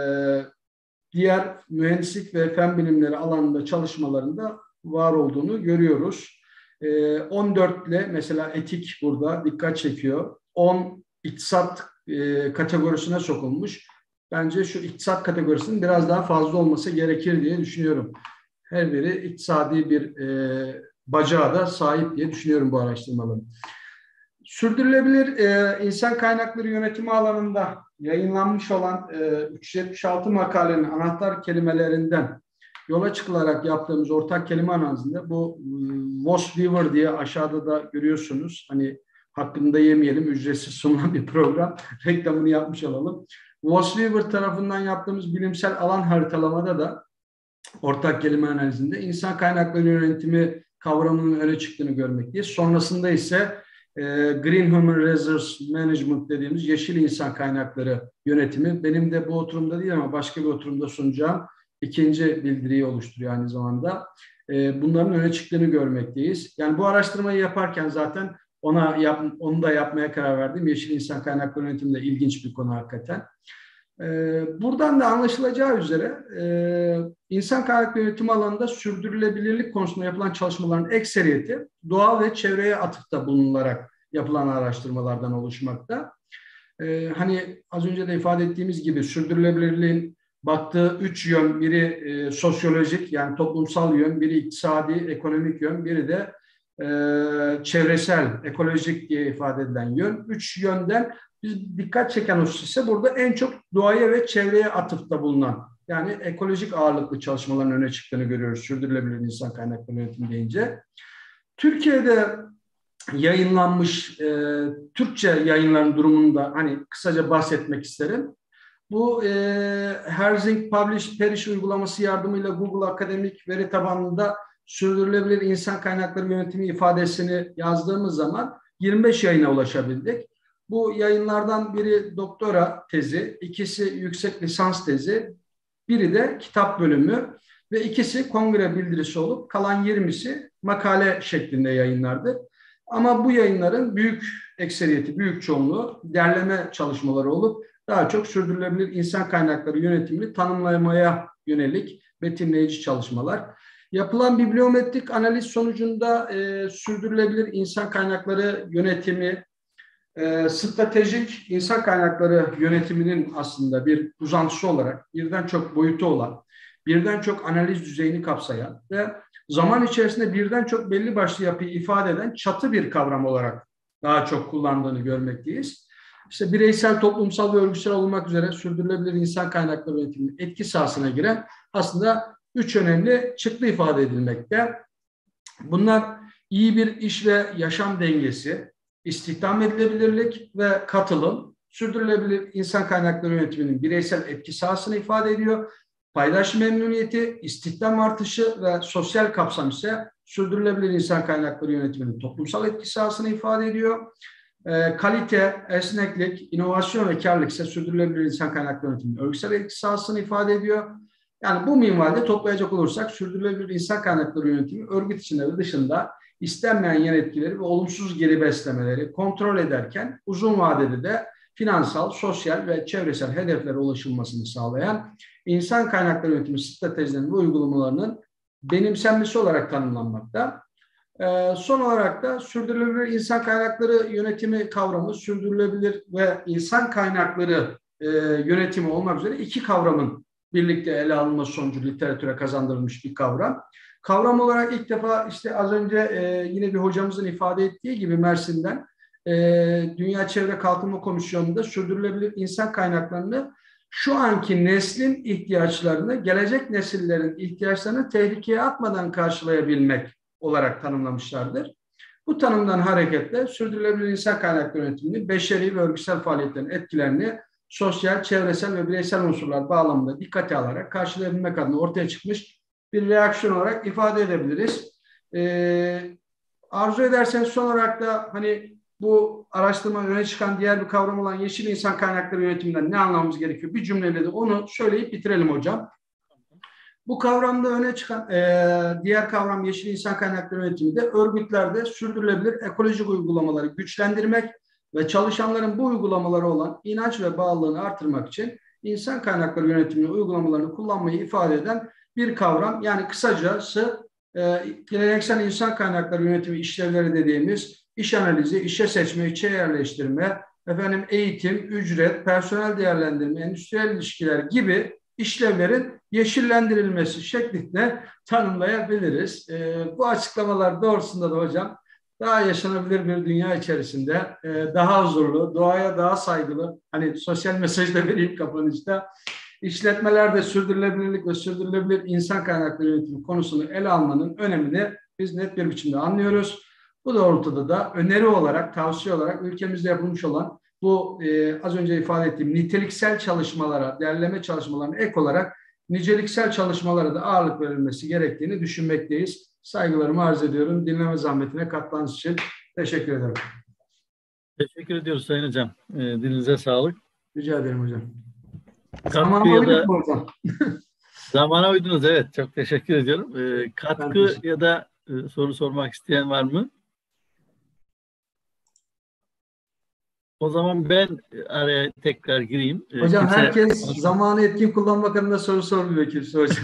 diğer mühendislik ve fen bilimleri alanında çalışmalarında var olduğunu görüyoruz. E, on dört ile mesela etik burada dikkat çekiyor. on iktisat e, kategorisine sokulmuş. Bence şu iktisat kategorisinin biraz daha fazla olması gerekir diye düşünüyorum. Her biri iktisadi bir e, bacağa da sahip diye düşünüyorum bu araştırmaların. Sürdürülebilir e, insan kaynakları yönetimi alanında yayınlanmış olan e, üç yüz yetmiş altı makalenin anahtar kelimelerinden yola çıkılarak yaptığımız ortak kelime analizinde bu WOS-Weaver diye aşağıda da görüyorsunuz. Hani hakkında yemeyelim, ücretsiz sunulan bir program. Reklamını yapmış olalım. WOS-Weaver tarafından yaptığımız bilimsel alan haritalamada da ortak kelime analizinde insan kaynakları yönetimi kavramının öne çıktığını görmekteyiz. Sonrasında ise e, Green Human Resource Management dediğimiz yeşil insan kaynakları yönetimi. Benim de bu oturumda değil ama başka bir oturumda sunacağım ikinci bildiriyi oluşturuyor aynı zamanda. E, bunların öne çıktığını görmekteyiz. Yani bu araştırmayı yaparken zaten ona yap, onu da yapmaya karar verdim. Yeşil insan kaynakları yönetimi de ilginç bir konu hakikaten. Buradan da anlaşılacağı üzere insan kaynakları yönetimi alanında sürdürülebilirlik konusunda yapılan çalışmaların ekseriyeti doğal ve çevreye atıfta bulunularak yapılan araştırmalardan oluşmakta. Hani az önce de ifade ettiğimiz gibi sürdürülebilirliğin baktığı üç yön, biri sosyolojik yani toplumsal yön, biri iktisadi, ekonomik yön, biri de çevresel, ekolojik diye ifade edilen yön. Üç yönden biz dikkat çeken husus ise burada en çok doğaya ve çevreye atıfta bulunan yani ekolojik ağırlıklı çalışmaların öne çıktığını görüyoruz sürdürülebilir insan kaynakları yönetimi deyince. Türkiye'de yayınlanmış e, Türkçe yayınların durumunu da hani kısaca bahsetmek isterim. Bu e, Herzing Publish Perish uygulaması yardımıyla Google akademik veri tabanında sürdürülebilir insan kaynakları yönetimi ifadesini yazdığımız zaman yirmi beş yayına ulaşabildik. Bu yayınlardan biri doktora tezi, ikisi yüksek lisans tezi, biri de kitap bölümü ve ikisi kongre bildirisi olup kalan yirmisi makale şeklinde yayınlardı. Ama bu yayınların büyük ekseriyeti, büyük çoğunluğu derleme çalışmaları olup daha çok sürdürülebilir insan kaynakları yönetimini tanımlamaya yönelik betimleyici çalışmalar. Yapılan bibliometrik analiz sonucunda e, sürdürülebilir insan kaynakları yönetimi, e, stratejik insan kaynakları yönetiminin aslında bir uzantısı olarak birden çok boyutu olan, birden çok analiz düzeyini kapsayan ve zaman içerisinde birden çok belli başlı yapıyı ifade eden çatı bir kavram olarak daha çok kullandığını görmekteyiz. İşte bireysel, toplumsal ve örgütsel olmak üzere sürdürülebilir insan kaynakları yönetiminin etki sahasına giren aslında üç önemli çıktı ifade edilmekte. Bunlar iyi bir iş ve yaşam dengesi, istihdam edilebilirlik ve katılım, sürdürülebilir insan kaynakları yönetiminin bireysel etki sahasını ifade ediyor. Paydaş memnuniyeti, istihdam artışı ve sosyal kapsam ise sürdürülebilir insan kaynakları yönetiminin toplumsal etki sahasını ifade ediyor. E, kalite, esneklik, inovasyon ve karlılık ise sürdürülebilir insan kaynakları yönetiminin örgütsel etki sahasını ifade ediyor. Yani bu minvalde toplayacak olursak sürdürülebilir insan kaynakları yönetimi örgüt içinde ve dışında istenmeyen yan etkileri ve olumsuz geri beslemeleri kontrol ederken uzun vadede de finansal, sosyal ve çevresel hedeflere ulaşılmasını sağlayan insan kaynakları yönetimi stratejilerinin ve uygulamalarının benimsenmesi olarak tanımlanmakta. Ee, son olarak da sürdürülebilir insan kaynakları yönetimi kavramı, sürdürülebilir ve insan kaynakları e, yönetimi olmak üzere iki kavramın birlikte ele alınması sonucu literatüre kazandırılmış bir kavram. Kavram olarak ilk defa işte az önce e, yine bir hocamızın ifade ettiği gibi Mersin'den e, Dünya Çevre Kalkınma Komisyonu'nda sürdürülebilir insan kaynaklarını şu anki neslin ihtiyaçlarını, gelecek nesillerin ihtiyaçlarını tehlikeye atmadan karşılayabilmek olarak tanımlamışlardır. Bu tanımdan hareketle sürdürülebilir insan kaynakları yönetiminin beşeri ve örgütsel faaliyetlerin etkilerini sosyal, çevresel ve bireysel unsurlar bağlamında dikkate alarak karşılayabilmek adına ortaya çıkmış bir reaksiyon olarak ifade edebiliriz. Ee, arzu ederseniz son olarak da hani bu araştırma öne çıkan diğer bir kavram olan yeşil insan kaynakları yönetiminden ne anlamamız gerekiyor? Bir cümleyle de onu söyleyip bitirelim hocam. Bu kavramda öne çıkan e, diğer kavram yeşil insan kaynakları yönetimi de örgütlerde sürdürülebilir ekolojik uygulamaları güçlendirmek ve çalışanların bu uygulamalara olan inanç ve bağlılığını artırmak için insan kaynakları yönetiminin uygulamalarını kullanmayı ifade eden bir kavram. Yani kısacası e, geleneksel insan kaynakları yönetimi işlevleri dediğimiz iş analizi, işe seçme, işe yerleştirme, efendim eğitim, ücret, personel değerlendirme, endüstriyel ilişkiler gibi işlevlerin yeşillendirilmesi şeklinde tanımlayabiliriz. E, bu açıklamalar doğrusunda da hocam daha yaşanabilir bir dünya içerisinde e, daha huzurlu, doğaya daha saygılı, hani sosyal mesaj da vereyim kapanışta, işletmelerde sürdürülebilirlik ve sürdürülebilir insan kaynakları yönetimi konusunu ele almanın önemini biz net bir biçimde anlıyoruz. Bu doğrultuda da öneri olarak, tavsiye olarak ülkemizde yapılmış olan bu e, az önce ifade ettiğim niteliksel çalışmalara, derleme çalışmalarına ek olarak niceliksel çalışmalara da ağırlık verilmesi gerektiğini düşünmekteyiz. Saygılarımı arz ediyorum. Dinleme zahmetine katkılarınız için teşekkür ederim. Teşekkür ediyoruz Sayın Hocam. E, dilinize sağlık. Rica ederim hocam. Katkı Zamana ya uyduk da mu hocam? zamana uydunuz. Evet, çok teşekkür ediyorum. E, Ben katkı teşekkür ya da e, soru sormak isteyen var mı? O zaman ben araya tekrar gireyim. E, Hocam kimse herkes konuşmasın. zamanı etkin kullanmak adına soru sormuyor kimse hocam.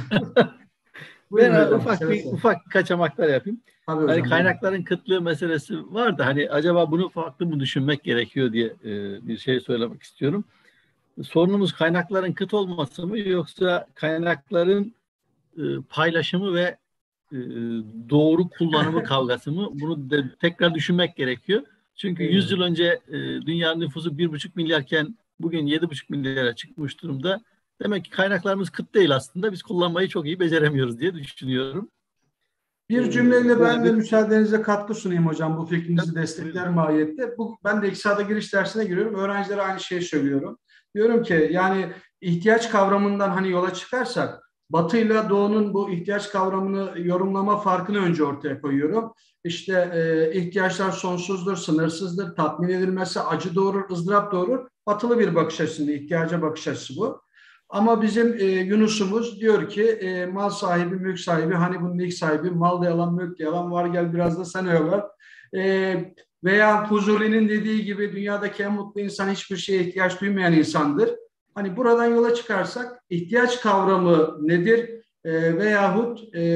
Buyurun Ben hocam. ufak Seve bir seve. ufak kaçamaklar yapayım. Tabii Hani hocam. Buyurun. kaynakların kıtlığı meselesi var da hani acaba bunu farklı mı düşünmek gerekiyor diye e, bir şey söylemek istiyorum. Sorunumuz kaynakların kıt olması mı yoksa kaynakların e, paylaşımı ve e, doğru kullanımı kavgası mı? Bunu de tekrar düşünmek gerekiyor. Çünkü yüz Eyvallah. yıl önce e, dünyanın nüfusu bir buçuk milyarken bugün yedi buçuk milyara çıkmış durumda. Demek ki kaynaklarımız kıt değil aslında. Biz kullanmayı çok iyi beceremiyoruz diye düşünüyorum. Bir E, cümleyle böyle ben de bir müsaadenizle katkı sunayım hocam bu fikrinizi destekler buyurun. mahiyette. Bu, ben de iktisada giriş dersine giriyorum. Öğrencilere aynı şeyi söylüyorum. Diyorum ki yani ihtiyaç kavramından hani yola çıkarsak Batı ile Doğu'nun bu ihtiyaç kavramını yorumlama farkını önce ortaya koyuyorum. İşte e, ihtiyaçlar sonsuzdur, sınırsızdır, tatmin edilmesi acı doğurur, ızdırap doğurur. Batılı bir bakış açısında ihtiyaca bakış açısı bu. Ama bizim e, Yunus'umuz diyor ki e, mal sahibi, mülk sahibi, hani bunun ilk sahibi, mal da yalan, mülk de yalan, var gel biraz da sen öyle. E, veya Fuzuli'nin dediği gibi dünyadaki en mutlu insan hiçbir şeye ihtiyaç duymayan insandır. Hani buradan yola çıkarsak ihtiyaç kavramı nedir e, veyahut e,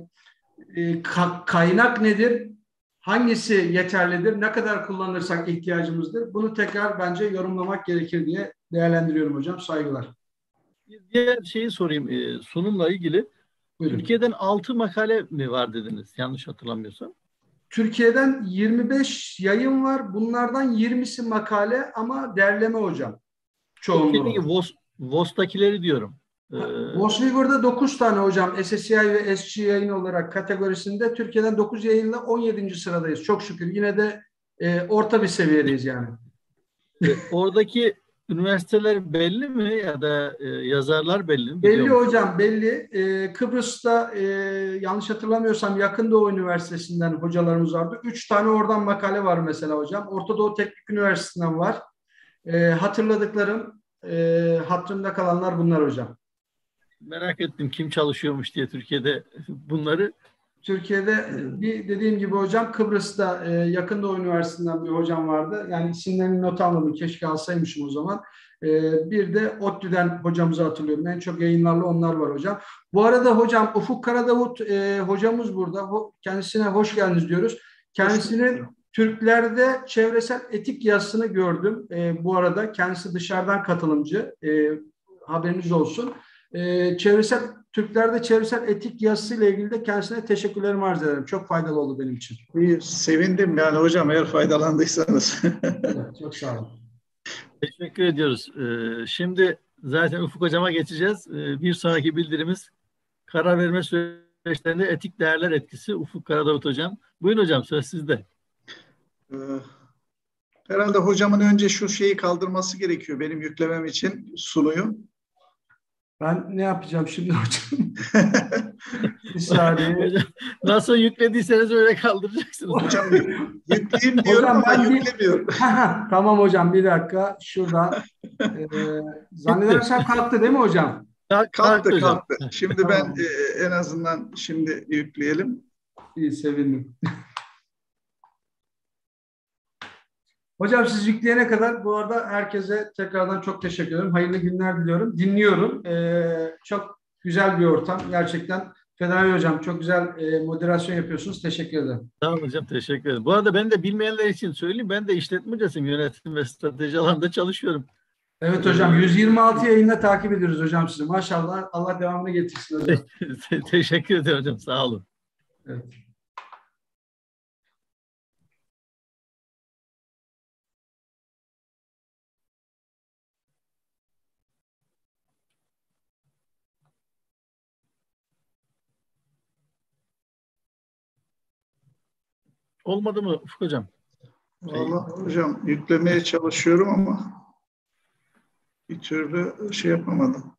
e, ka- kaynak nedir? Hangisi yeterlidir? Ne kadar kullanırsak ihtiyacımızdır? Bunu tekrar bence yorumlamak gerekir diye değerlendiriyorum hocam. Saygılar. Bir diğer şeyi sorayım e, sunumla ilgili. Buyurun. Türkiye'den altı makale mi var dediniz? Yanlış hatırlamıyorsam. Türkiye'den yirmi beş yayın var. Bunlardan yirmisi makale ama derleme hocam. Türkiye'deki Çoğunluğu. V O S, V O S'takileri diyorum. Ee, Bosnivor'da dokuz tane hocam S S C I ve S G yayın olarak kategorisinde. Türkiye'den dokuz yayınla on yedinci sıradayız. Çok şükür. Yine de e, orta bir seviyedeyiz yani. e, oradaki üniversiteler belli mi ya da e, yazarlar belli mi? Belli Biliyor musun? hocam, belli. Ee, Kıbrıs'ta e, yanlış hatırlamıyorsam Yakın Doğu Üniversitesi'nden hocalarımız vardı. Üç tane oradan makale var mesela hocam. Orta Doğu Teknik Üniversitesi'nden var. E, hatırladıklarım, e, hatırımda kalanlar bunlar hocam. Merak ettim kim çalışıyormuş diye Türkiye'de bunları. Türkiye'de bir dediğim gibi hocam Kıbrıs'ta e, Yakın Doğu Üniversitesi'nden bir hocam vardı. Yani isimlerini not almadım. Keşke alsaymışım o zaman. E, bir de ODTÜ'den hocamızı hatırlıyorum. En çok yayınlarla onlar var hocam. Bu arada hocam Ufuk Karadavut e, hocamız burada. Ho, kendisine hoş geldiniz diyoruz. Kendisinin Türklerde çevresel etik yazısını gördüm. E, bu arada kendisi dışarıdan katılımcı. E, haberiniz olsun. E, çevresel Türklerde çevresel etik yazısıyla ilgili de kendisine teşekkürlerimi arz ederim. Çok faydalı oldu benim için. İyi, sevindim yani hocam eğer faydalandıysanız. Evet, çok sağ olun. Teşekkür ediyoruz. Ee, şimdi zaten Ufuk Hocam'a geçeceğiz. Ee, bir sonraki bildirimiz karar verme süreçlerinde etik değerler etkisi. Ufuk Karadavut Hocam. Buyurun hocam, söz sizde. Ee, herhalde hocamın önce şu şeyi kaldırması gerekiyor benim yüklemem için sunuyu. Ben ne yapacağım şimdi hocam? Bir saniye. Hocam, nasıl yüklediyseniz öyle kaldıracaksınız. Hocam yükleyeyim diyorum Hocam, ama ben bir- yüklemiyorum. Tamam hocam, bir dakika. Şuradan. Ee, zannedersem kalktı değil mi hocam? Kalk- Kalktı hocam. kalktı. Şimdi Tamam. ben e, en azından şimdi yükleyelim. İyi, sevindim. Hocam siz yükleyene kadar bu arada herkese tekrardan çok teşekkür ederim. Hayırlı günler diliyorum. Dinliyorum. Ee, çok güzel bir ortam. Gerçekten Fedai Hocam çok güzel e, moderasyon yapıyorsunuz. Teşekkür ederim. Tamam hocam, teşekkür ederim. Bu arada ben de bilmeyenler için söyleyeyim. Ben de işletme hocasıyım. Yönetim ve strateji alanında çalışıyorum. Evet hocam, yüz yirmi altı yayında takip ediyoruz hocam sizi. Maşallah, Allah devamını getirsin hocam. Teşekkür ederim hocam. Sağ olun. Evet. Olmadı mı Ufuk hocam? Vallahi hocam yüklemeye çalışıyorum ama bir türlü şey yapamadım.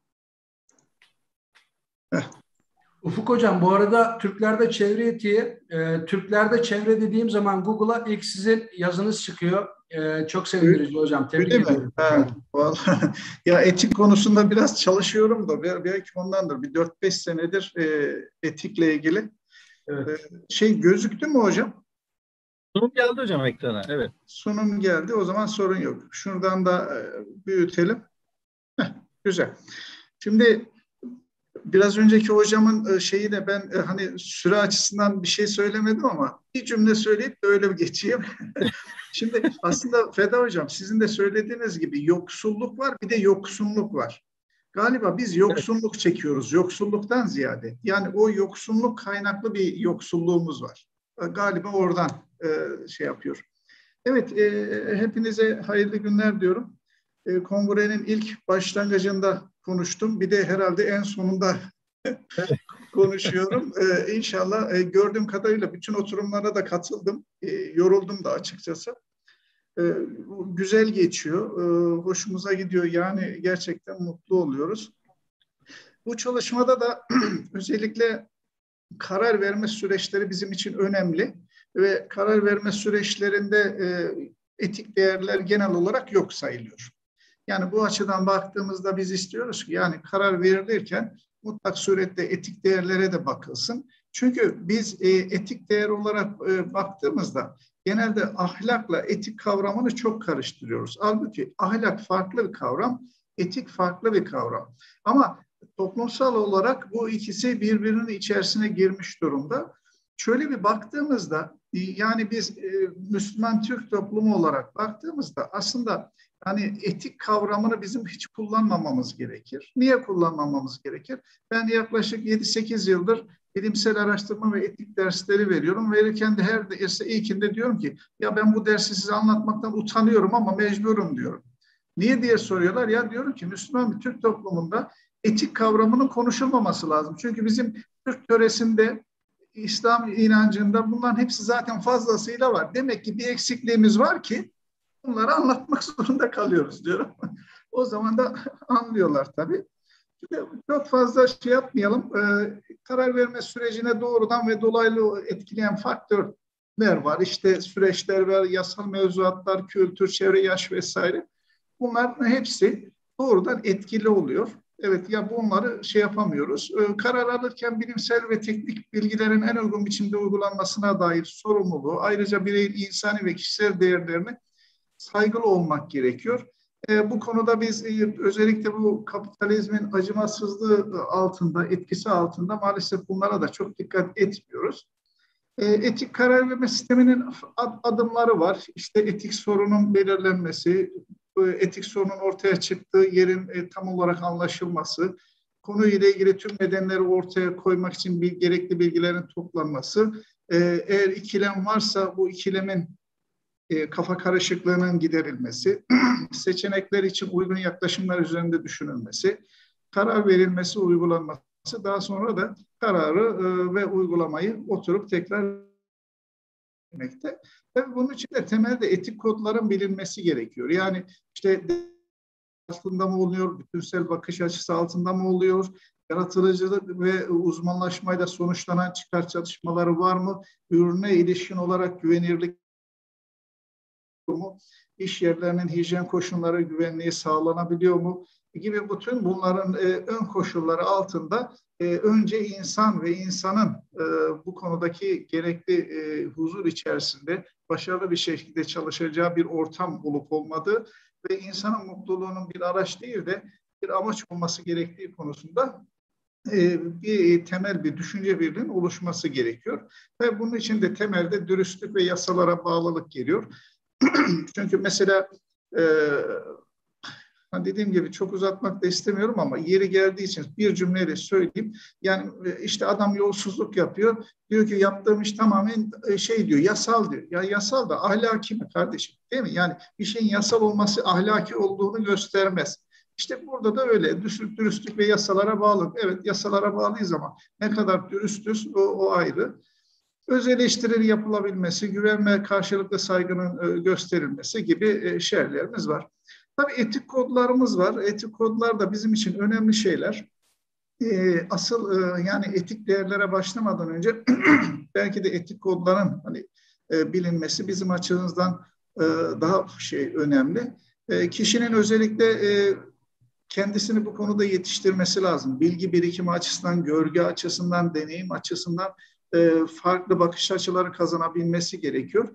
Heh. Ufuk hocam, bu arada Türklerde çevre etiği, e, Türklerde çevre dediğim zaman Google'a ilk sizin yazınız çıkıyor. Ee, çok sevindirici hocam. Tebrik Öyle mi? ediyorum. Ha, vallahi. Ya etik konusunda biraz çalışıyorum da belki ondandır. Bir dört beş senedir e, etikle ilgili. Evet. E, şey gözüktü mü hocam? Sunum geldi hocam ekrana. Evet. Sunum geldi. O zaman sorun yok. Şuradan da e, büyütelim. Heh, güzel. Şimdi biraz önceki hocamın şeyi de ben hani süre açısından bir şey söylemedim ama bir cümle söyleyip de öyle geçeyim. Şimdi aslında Feda hocam sizin de söylediğiniz gibi yoksulluk var bir de yoksunluk var. Galiba biz yoksulluk çekiyoruz yoksulluktan ziyade. Yani o yoksulluk kaynaklı bir yoksulluğumuz var. Galiba oradan şey yapıyor. Evet hepinize hayırlı günler diyorum. Kongrenin ilk başlangıcında konuştum. Bir de herhalde en sonunda konuşuyorum. Ee, inşallah e, gördüğüm kadarıyla bütün oturumlara da katıldım. E, yoruldum da açıkçası. E, güzel geçiyor. E, hoşumuza gidiyor. Yani gerçekten mutlu oluyoruz. Bu çalışmada da özellikle karar verme süreçleri bizim için önemli. Ve karar verme süreçlerinde e, etik değerler genel olarak yok sayılıyor. Yani bu açıdan baktığımızda biz istiyoruz ki yani karar verilirken mutlak surette etik değerlere de bakılsın. Çünkü biz e, etik değer olarak e, baktığımızda genelde ahlakla etik kavramını çok karıştırıyoruz. Halbuki ahlak farklı bir kavram, etik farklı bir kavram. Ama toplumsal olarak bu ikisi birbirinin içerisine girmiş durumda. Şöyle bir baktığımızda yani biz e, Müslüman Türk toplumu olarak baktığımızda aslında hani etik kavramını bizim hiç kullanmamamız gerekir. Niye kullanmamamız gerekir? Ben yaklaşık yedi sekiz yıldır bilimsel araştırma ve etik dersleri veriyorum. Verirken de her derste ilkinde diyorum ki ya ben bu dersi size anlatmaktan utanıyorum ama mecburum diyorum. Niye diye soruyorlar. Ya diyorum ki Müslüman bir Türk toplumunda etik kavramının konuşulmaması lazım. Çünkü bizim Türk töresinde İslam inancında bunların hepsi zaten fazlasıyla var. Demek ki bir eksikliğimiz var ki bunları anlatmak zorunda kalıyoruz diyorum. O zaman da anlıyorlar tabii. Şimdi çok fazla şey yapmayalım. Ee, karar verme sürecine doğrudan ve dolaylı etkileyen faktörler var. İşte süreçler var, yasal mevzuatlar, kültür, çevre, yaş vesaire. Bunların hepsi doğrudan etkili oluyor. Evet ya bunları şey yapamıyoruz. Ee, karar alırken bilimsel ve teknik bilgilerin en uygun biçimde uygulanmasına dair sorumluluğu, ayrıca bireyin insani ve kişisel değerlerini saygılı olmak gerekiyor. E, bu konuda biz e, özellikle bu kapitalizmin acımasızlığı altında, etkisi altında maalesef bunlara da çok dikkat etmiyoruz. E, etik karar verme sisteminin ad, adımları var. İşte etik sorunun belirlenmesi, etik sorunun ortaya çıktığı yerin e, tam olarak anlaşılması, konuyla ilgili tüm nedenleri ortaya koymak için bir, gerekli bilgilerin toplanması, e, eğer ikilem varsa bu ikilemin e, kafa karışıklığının giderilmesi, seçenekler için uygun yaklaşımlar üzerinde düşünülmesi, karar verilmesi, uygulanması, daha sonra da kararı e, ve uygulamayı oturup tekrar etmekte. Tabii bunun için de temelde etik kodların bilinmesi gerekiyor. Yani işte aslında mı oluyor, bütünsel bakış açısı altında mı oluyor, yaratıcılık ve uzmanlaşmayla sonuçlanan çıkar çalışmaları var mı, ürüne ilişkin olarak güvenirlik mu, iş yerlerinin hijyen koşulları güvenliği sağlanabiliyor mu gibi bütün bunların e, ön koşulları altında e, önce insan ve insanın e, bu konudaki gerekli e, huzur içerisinde başarılı bir şekilde çalışacağı bir ortam olup olmadığı ve insanın mutluluğunun bir araç değil de bir amaç olması gerektiği konusunda e, bir temel bir düşünce birliğinin oluşması gerekiyor. Ve bunun için de temelde dürüstlük ve yasalara bağlılık geliyor. Çünkü mesela e, dediğim gibi çok uzatmak da istemiyorum ama yeri geldiği için bir cümleyle söyleyeyim. Yani işte adam yolsuzluk yapıyor. Diyor ki yaptığım iş tamamen şey diyor, yasal diyor. Ya yasal da ahlaki mi kardeşim? Değil mi? Yani bir şeyin yasal olması ahlaki olduğunu göstermez. İşte burada da öyle. Dürüstlük, dürüstlük ve yasalara bağlı. Evet yasalara bağlıyız ama ne kadar dürüstüz o, o ayrı. Öz eleştiri yapılabilmesi, güven ve karşılıklı saygının gösterilmesi gibi şeylerimiz var. Tabii etik kodlarımız var. Etik kodlar da bizim için önemli şeyler. Asıl yani etik değerlere başlamadan önce belki de etik kodların hani bilinmesi bizim açımızdan daha şey önemli. Kişinin özellikle kendisini bu konuda yetiştirmesi lazım. Bilgi birikimi açısından, görgü açısından, deneyim açısından farklı bakış açıları kazanabilmesi gerekiyor.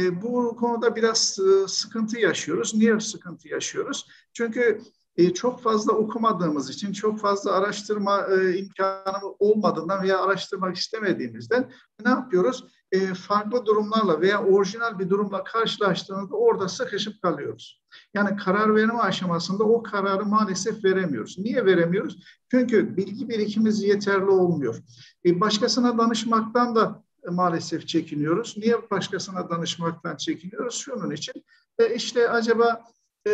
Bu konuda biraz sıkıntı yaşıyoruz. Niye sıkıntı yaşıyoruz? Çünkü çok fazla okumadığımız için, çok fazla araştırma imkanı olmadığından veya araştırmak istemediğimizden ne yapıyoruz? Farklı durumlarla veya orijinal bir durumla karşılaştığımızda orada sıkışıp kalıyoruz. Yani karar verme aşamasında o kararı maalesef veremiyoruz. Niye veremiyoruz? Çünkü bilgi birikimimiz yeterli olmuyor. Başkasına danışmaktan da maalesef çekiniyoruz. Niye başkasına danışmaktan çekiniyoruz? Şunun için işte acaba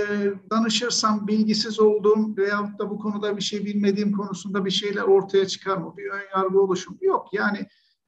danışırsam bilgisiz olduğum veyahut da bu konuda bir şey bilmediğim konusunda bir şeyler ortaya çıkar mı? Bir ön yargı oluşum yok. Yani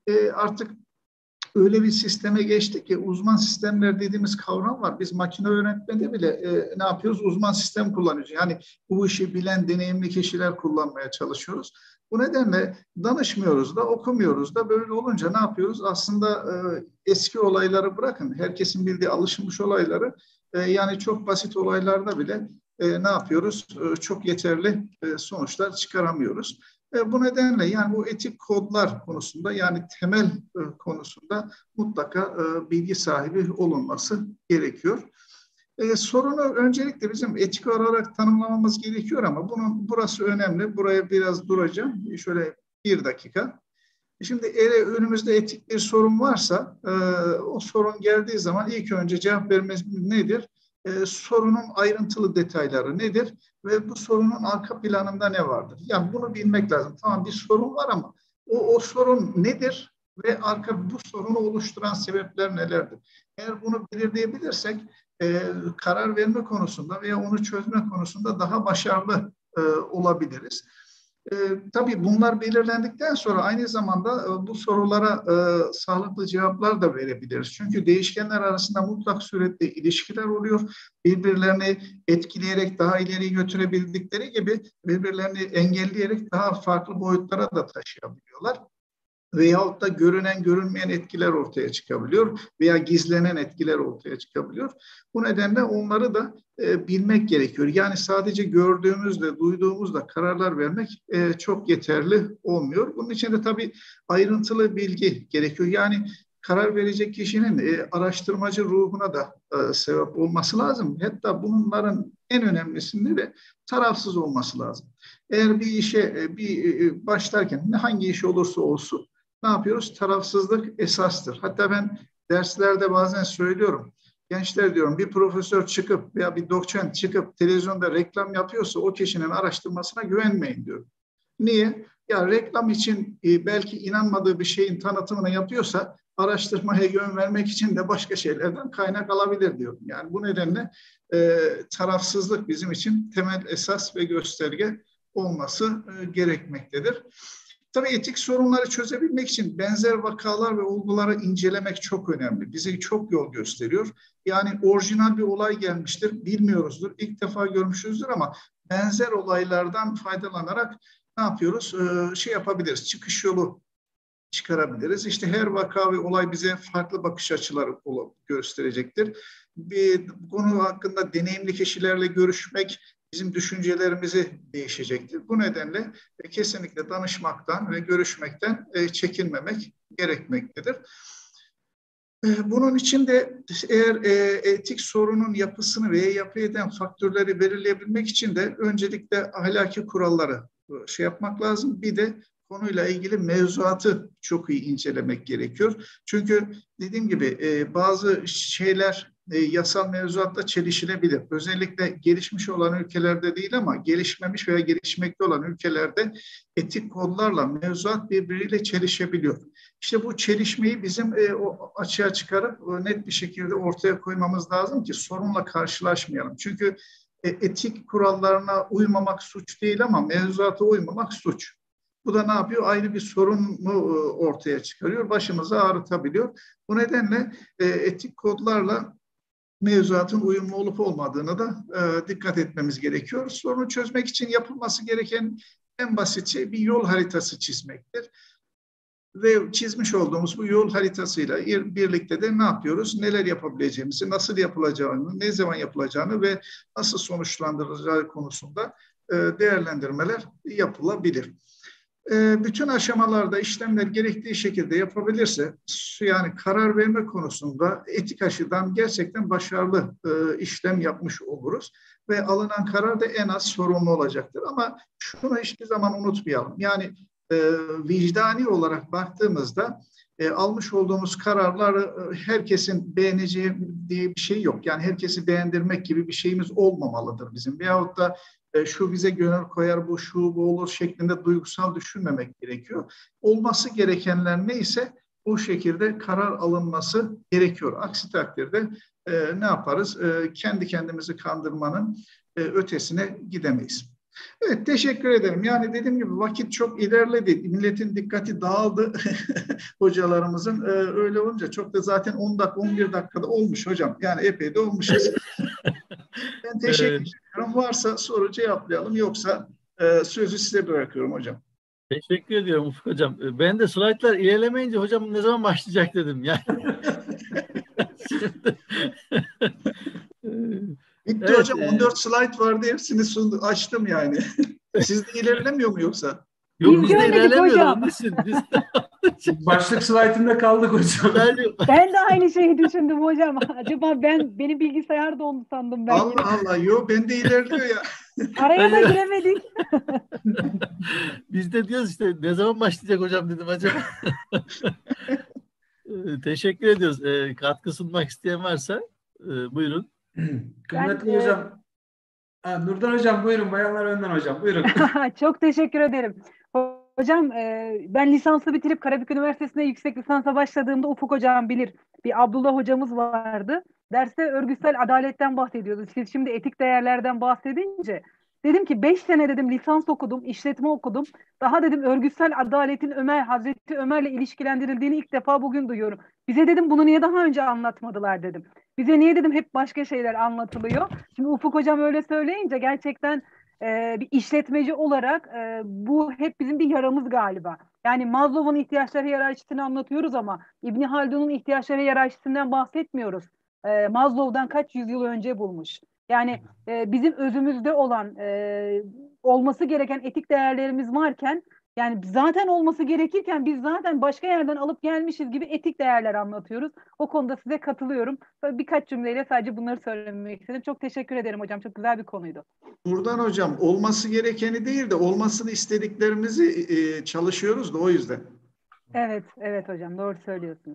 artık öyle bir sisteme geçtik ki uzman sistemler dediğimiz kavram var. Biz makine öğretmede bile e, ne yapıyoruz? Uzman sistem kullanıyoruz. Yani bu işi bilen, deneyimli kişiler kullanmaya çalışıyoruz. Bu nedenle danışmıyoruz da, okumuyoruz da. Böyle olunca ne yapıyoruz? Aslında e, eski olayları bırakın. Herkesin bildiği alışılmış olayları e, yani çok basit olaylarda bile e, ne yapıyoruz? E, çok yeterli e, sonuçlar çıkaramıyoruz. E, bu nedenle yani bu etik kodlar konusunda yani temel e, konusunda mutlaka e, bilgi sahibi olunması gerekiyor. E, sorunu öncelikle bizim etik olarak tanımlamamız gerekiyor ama bunun burası önemli. Buraya biraz duracağım. Şöyle bir dakika. Şimdi eğer önümüzde etik bir sorun varsa e, o sorun geldiği zaman ilk önce cevap vermemiz nedir? E, sorunun ayrıntılı detayları nedir? Ve bu sorunun arka planında ne vardır? Yani bunu bilmek lazım. Tamam bir sorun var ama o, o sorun nedir? Ve arka bu sorunu oluşturan sebepler nelerdir? Eğer bunu belirleyebilirsek e, karar verme konusunda veya onu çözme konusunda daha başarılı e, olabiliriz. E, tabii bunlar belirlendikten sonra aynı zamanda e, bu sorulara e, sağlıklı cevaplar da verebiliriz. Çünkü değişkenler arasında mutlak surette ilişkiler oluyor. Birbirlerini etkileyerek daha ileri götürebildikleri gibi birbirlerini engelleyerek daha farklı boyutlara da taşıyabiliyorlar. Veyahut da görünen görünmeyen etkiler ortaya çıkabiliyor veya gizlenen etkiler ortaya çıkabiliyor. Bu nedenle onları da e, bilmek gerekiyor. Yani sadece gördüğümüzle, duyduğumuzla kararlar vermek e, çok yeterli olmuyor. Bunun için de tabii ayrıntılı bilgi gerekiyor. Yani karar verecek kişinin e, araştırmacı ruhuna da e, sebep olması lazım. Hatta bunların en önemlisinde de tarafsız olması lazım. Eğer bir işe e, bir e, başlarken hangi iş olursa olsun ne yapıyoruz? Tarafsızlık esastır. Hatta ben derslerde bazen söylüyorum. Gençler diyorum bir profesör çıkıp veya bir doçent çıkıp televizyonda reklam yapıyorsa o kişinin araştırmasına güvenmeyin diyorum. Niye? Ya reklam için e, belki inanmadığı bir şeyin tanıtımını yapıyorsa araştırmaya yön vermek için de başka şeylerden kaynak alabilir diyorum. Yani bu nedenle e, tarafsızlık bizim için temel esas ve gösterge olması e, gerekmektedir. Tabii etik sorunları çözebilmek için benzer vakalar ve olguları incelemek çok önemli. Bize çok yol gösteriyor. Yani orijinal bir olay gelmiştir, bilmiyoruzdur, ilk defa görmüşüzdür ama benzer olaylardan faydalanarak ne yapıyoruz? Ee, şey yapabiliriz, çıkış yolu çıkarabiliriz. İşte her vaka ve olay bize farklı bakış açıları gösterecektir. Bir konu hakkında deneyimli kişilerle görüşmek bizim düşüncelerimizi değişecektir. Bu nedenle kesinlikle danışmaktan ve görüşmekten çekinmemek gerekmektedir. Bunun için de eğer etik sorunun yapısını veya yapı eden faktörleri belirleyebilmek için de öncelikle ahlaki kuralları şey yapmak lazım. Bir de konuyla ilgili mevzuatı çok iyi incelemek gerekiyor. Çünkü dediğim gibi bazı şeyler yasal mevzuatta çelişilebilir. Özellikle gelişmiş olan ülkelerde değil ama gelişmemiş veya gelişmekte olan ülkelerde etik kodlarla mevzuat birbiriyle çelişebiliyor. İşte bu çelişmeyi bizim e, o açığa çıkarıp e, net bir şekilde ortaya koymamız lazım ki sorunla karşılaşmayalım. Çünkü e, etik kurallarına uymamak suç değil ama mevzuata uymamak suç. Bu da ne yapıyor? Ayrı bir sorunu ortaya çıkarıyor. Başımızı ağrıtabiliyor. Bu nedenle e, etik kodlarla mevzuatın uyumlu olup olmadığını da e, dikkat etmemiz gerekiyor. Sorunu çözmek için yapılması gereken en basit şey bir yol haritası çizmektir. Ve çizmiş olduğumuz bu yol haritasıyla birlikte de ne yapıyoruz? Neler yapabileceğimizi, nasıl yapılacağını, ne zaman yapılacağını ve nasıl sonuçlandırılacağı konusunda değerlendirmeler yapılabilir. Bütün aşamalarda işlemler gerektiği şekilde yapabilirse, yani karar verme konusunda etik açıdan gerçekten başarılı işlem yapmış oluruz ve alınan karar da en az sorumlu olacaktır. Ama şunu hiçbir zaman unutmayalım. Yani vicdani olarak baktığımızda almış olduğumuz kararları herkesin beğeneceği diye bir şey yok. Yani herkesi beğendirmek gibi bir şeyimiz olmamalıdır bizim. Veyahut da şu bize gönül koyar, bu şu bu olur şeklinde duygusal düşünmemek gerekiyor. Olması gerekenler neyse o şekilde karar alınması gerekiyor. Aksi takdirde e, ne yaparız? E, kendi kendimizi kandırmanın e, ötesine gidemeyiz. Evet, teşekkür ederim. Yani dediğim gibi vakit çok ilerledi. Milletin dikkati dağıldı hocalarımızın. Ee, öyle olunca çok da zaten on dakika, on bir dakikada olmuş hocam. Yani epey de olmuşuz. Ben teşekkür evet. ediyorum. Varsa soru cevaplayalım. Yoksa e, sözü size bırakıyorum hocam. Teşekkür ediyorum Ufuk hocam. Ben de slaytlar ilerlemeyince hocam ne zaman başlayacak dedim. Yani. Şimdi... Bitti evet, hocam. on dört e... slayt vardı. Hepsini sundu, açtım yani. Siz de ilerlemiyor mu yoksa? Yok biz de ilerlemiyoruz. Biz, biz de... Başlık slaytında kaldık hocam. Ben de aynı şeyi düşündüm hocam. Acaba ben benim bilgisayar dondu sandım ben. Allah Allah. Yok ben de ilerliyor ya. Araya da giremedik. Biz de diyoruz işte ne zaman başlayacak hocam dedim acaba. Teşekkür ediyoruz. E, katkı sunmak isteyen varsa e, buyurun. Kıymetli ben, hocam. Ha, Nurdan hocam buyurun. Bayanlar önden hocam. Buyurun. Çok teşekkür ederim. Hocam e, ben lisansı bitirip Karabük Üniversitesi'ne yüksek lisansa başladığımda Ufuk hocam bilir. Bir Abdullah hocamız vardı. Derste örgütsel adaletten bahsediyordu. Siz şimdi etik değerlerden bahsedince dedim ki beş sene dedim lisans okudum, işletme okudum. Daha dedim örgütsel adaletin Ömer, Hazreti Ömer'le ilişkilendirildiğini ilk defa bugün duyuyorum. Bize dedim bunu niye daha önce anlatmadılar dedim. Bize niye dedim hep başka şeyler anlatılıyor. Şimdi Ufuk hocam öyle söyleyince gerçekten e, bir işletmeci olarak e, bu hep bizim bir yaramız galiba. Yani Maslow'un ihtiyaçları hiyerarşisini anlatıyoruz ama İbn Haldun'un ihtiyaçları hiyerarşisinden bahsetmiyoruz. E, Maslow'dan kaç yüzyıl önce bulmuş. Yani e, bizim özümüzde olan e, olması gereken etik değerlerimiz varken yani zaten olması gerekirken biz zaten başka yerden alıp gelmişiz gibi etik değerler anlatıyoruz. O konuda size katılıyorum. Birkaç cümleyle sadece bunları söylemek istedim. Çok teşekkür ederim hocam. Çok güzel bir konuydu. Buradan hocam olması gerekeni değil de olmasını istediklerimizi e, çalışıyoruz da o yüzden. Evet, evet hocam. Doğru söylüyorsunuz.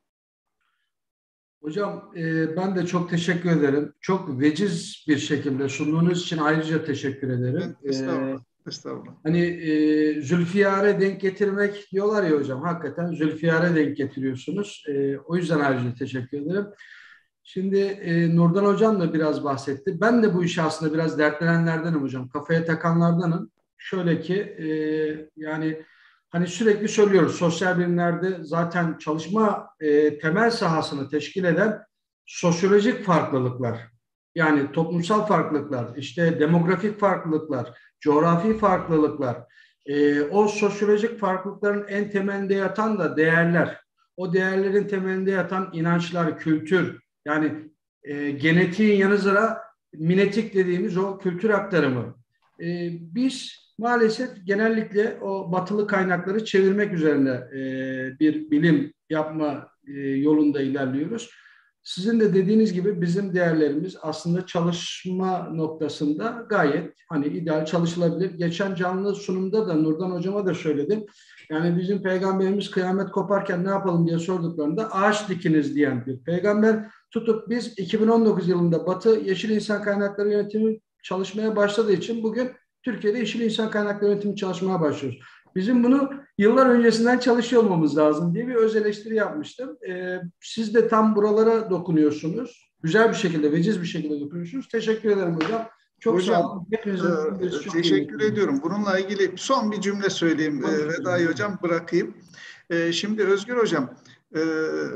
Hocam e, ben de çok teşekkür ederim. Çok veciz bir şekilde sunduğunuz için ayrıca teşekkür ederim. Estağfurullah. Estağfurullah. Hani e, Zülfiyar'e denk getirmek diyorlar ya hocam. Hakikaten Zülfiyar'e denk getiriyorsunuz. E, o yüzden ayrıca teşekkür ederim. Şimdi e, Nurdan hocam da biraz bahsetti. Ben de bu işi aslında biraz dertlenenlerdenim hocam. Kafaya takanlardanım. Şöyle ki e, yani hani sürekli söylüyoruz. Sosyal bilimlerde zaten çalışma e, temel sahasını teşkil eden sosyolojik farklılıklar. Yani toplumsal farklılıklar, işte demografik farklılıklar, coğrafi farklılıklar, e, o sosyolojik farklılıkların en temelinde yatan da değerler. O değerlerin temelinde yatan inançlar, kültür, yani e, genetiğin yanı sıra minetik dediğimiz o kültür aktarımı. E, biz maalesef genellikle o batılı kaynakları çevirmek üzerine e, bir bilim yapma e, yolunda ilerliyoruz. Sizin de dediğiniz gibi bizim değerlerimiz aslında çalışma noktasında gayet hani ideal çalışılabilir. Geçen canlı sunumda da Nurdan hocama da söyledim. Yani bizim peygamberimiz kıyamet koparken ne yapalım diye sorduklarında ağaç dikiniz diyen bir peygamber tutup biz iki bin on dokuz yılında Batı Yeşil İnsan Kaynakları Yönetimi çalışmaya başladığı için bugün Türkiye'de Yeşil İnsan Kaynakları Yönetimi çalışmaya başlıyoruz. Bizim bunu yıllar öncesinden çalışıyor olmamız lazım diye bir öz eleştiri yapmıştım. Ee, siz de tam buralara dokunuyorsunuz. Güzel bir şekilde, veciz bir şekilde dokunuyorsunuz. Teşekkür ederim hocam. Çok hocam, sağ olun. E, çok teşekkür ediyorum. Bununla ilgili son bir cümle söyleyeyim. E, Vedai hocam bırakayım. E, şimdi Özgür hocam, e,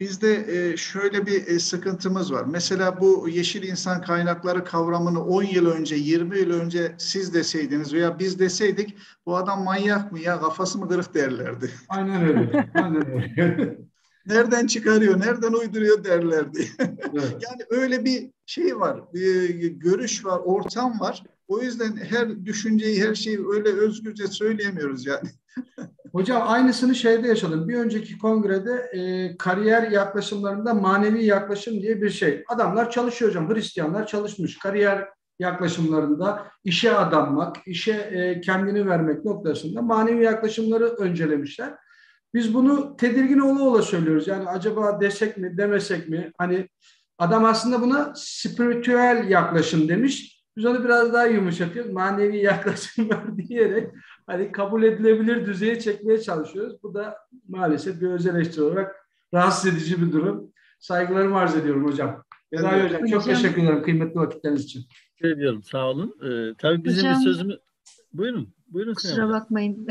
bizde e, şöyle bir e, sıkıntımız var. Mesela bu yeşil insan kaynakları kavramını on yıl önce, yirmi yıl önce siz deseydiniz veya biz deseydik, bu adam manyak mı ya, kafası mı kırık derlerdi. Aynen öyle. Aynen öyle. Nereden çıkarıyor, nereden uyduruyor derlerdi. Evet. Yani öyle bir şey var, bir görüş var, ortam var. O yüzden her düşünceyi, her şeyi öyle özgürce söyleyemiyoruz yani. Hocam aynısını şeyde yaşadım. Bir önceki kongrede e, kariyer yaklaşımlarında manevi yaklaşım diye bir şey. Adamlar çalışıyor hocam. Hristiyanlar çalışmış. Kariyer yaklaşımlarında işe adanmak, işe e, kendini vermek noktasında manevi yaklaşımları öncelemişler. Biz bunu tedirgin ola ola söylüyoruz. Yani acaba desek mi, demesek mi? Hani adam aslında buna spiritüel yaklaşım demiş. Biz onu biraz daha yumuşatıyoruz. Manevi yaklaşımlar diyerek hani kabul edilebilir düzeye çekmeye çalışıyoruz. Bu da maalesef bir öz eleştiri olarak rahatsız edici bir durum. Saygılarımı arz ediyorum hocam. Vedat Evet. hocam çok Hocam- teşekkür ederim kıymetli vakitleriniz için. Teşekkür ediyorum. Sağ olun. Ee, tabii bizim Hocam- bir sözümüz... Buyurun. Buyurun Sinem Kusura Hocam. bakmayın.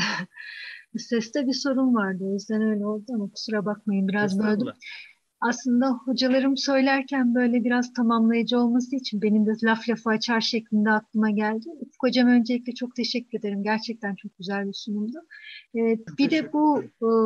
Seste bir sorun vardı. O yüzden öyle oldu ama kusura bakmayın. Biraz böldüm. Estağfurullah. Aslında hocalarım söylerken böyle biraz tamamlayıcı olması için benim de laf lafı açar şeklinde aklıma geldi. Ufuk hocam öncelikle çok teşekkür ederim. Gerçekten çok güzel bir sunumdu. Ee, bir de bu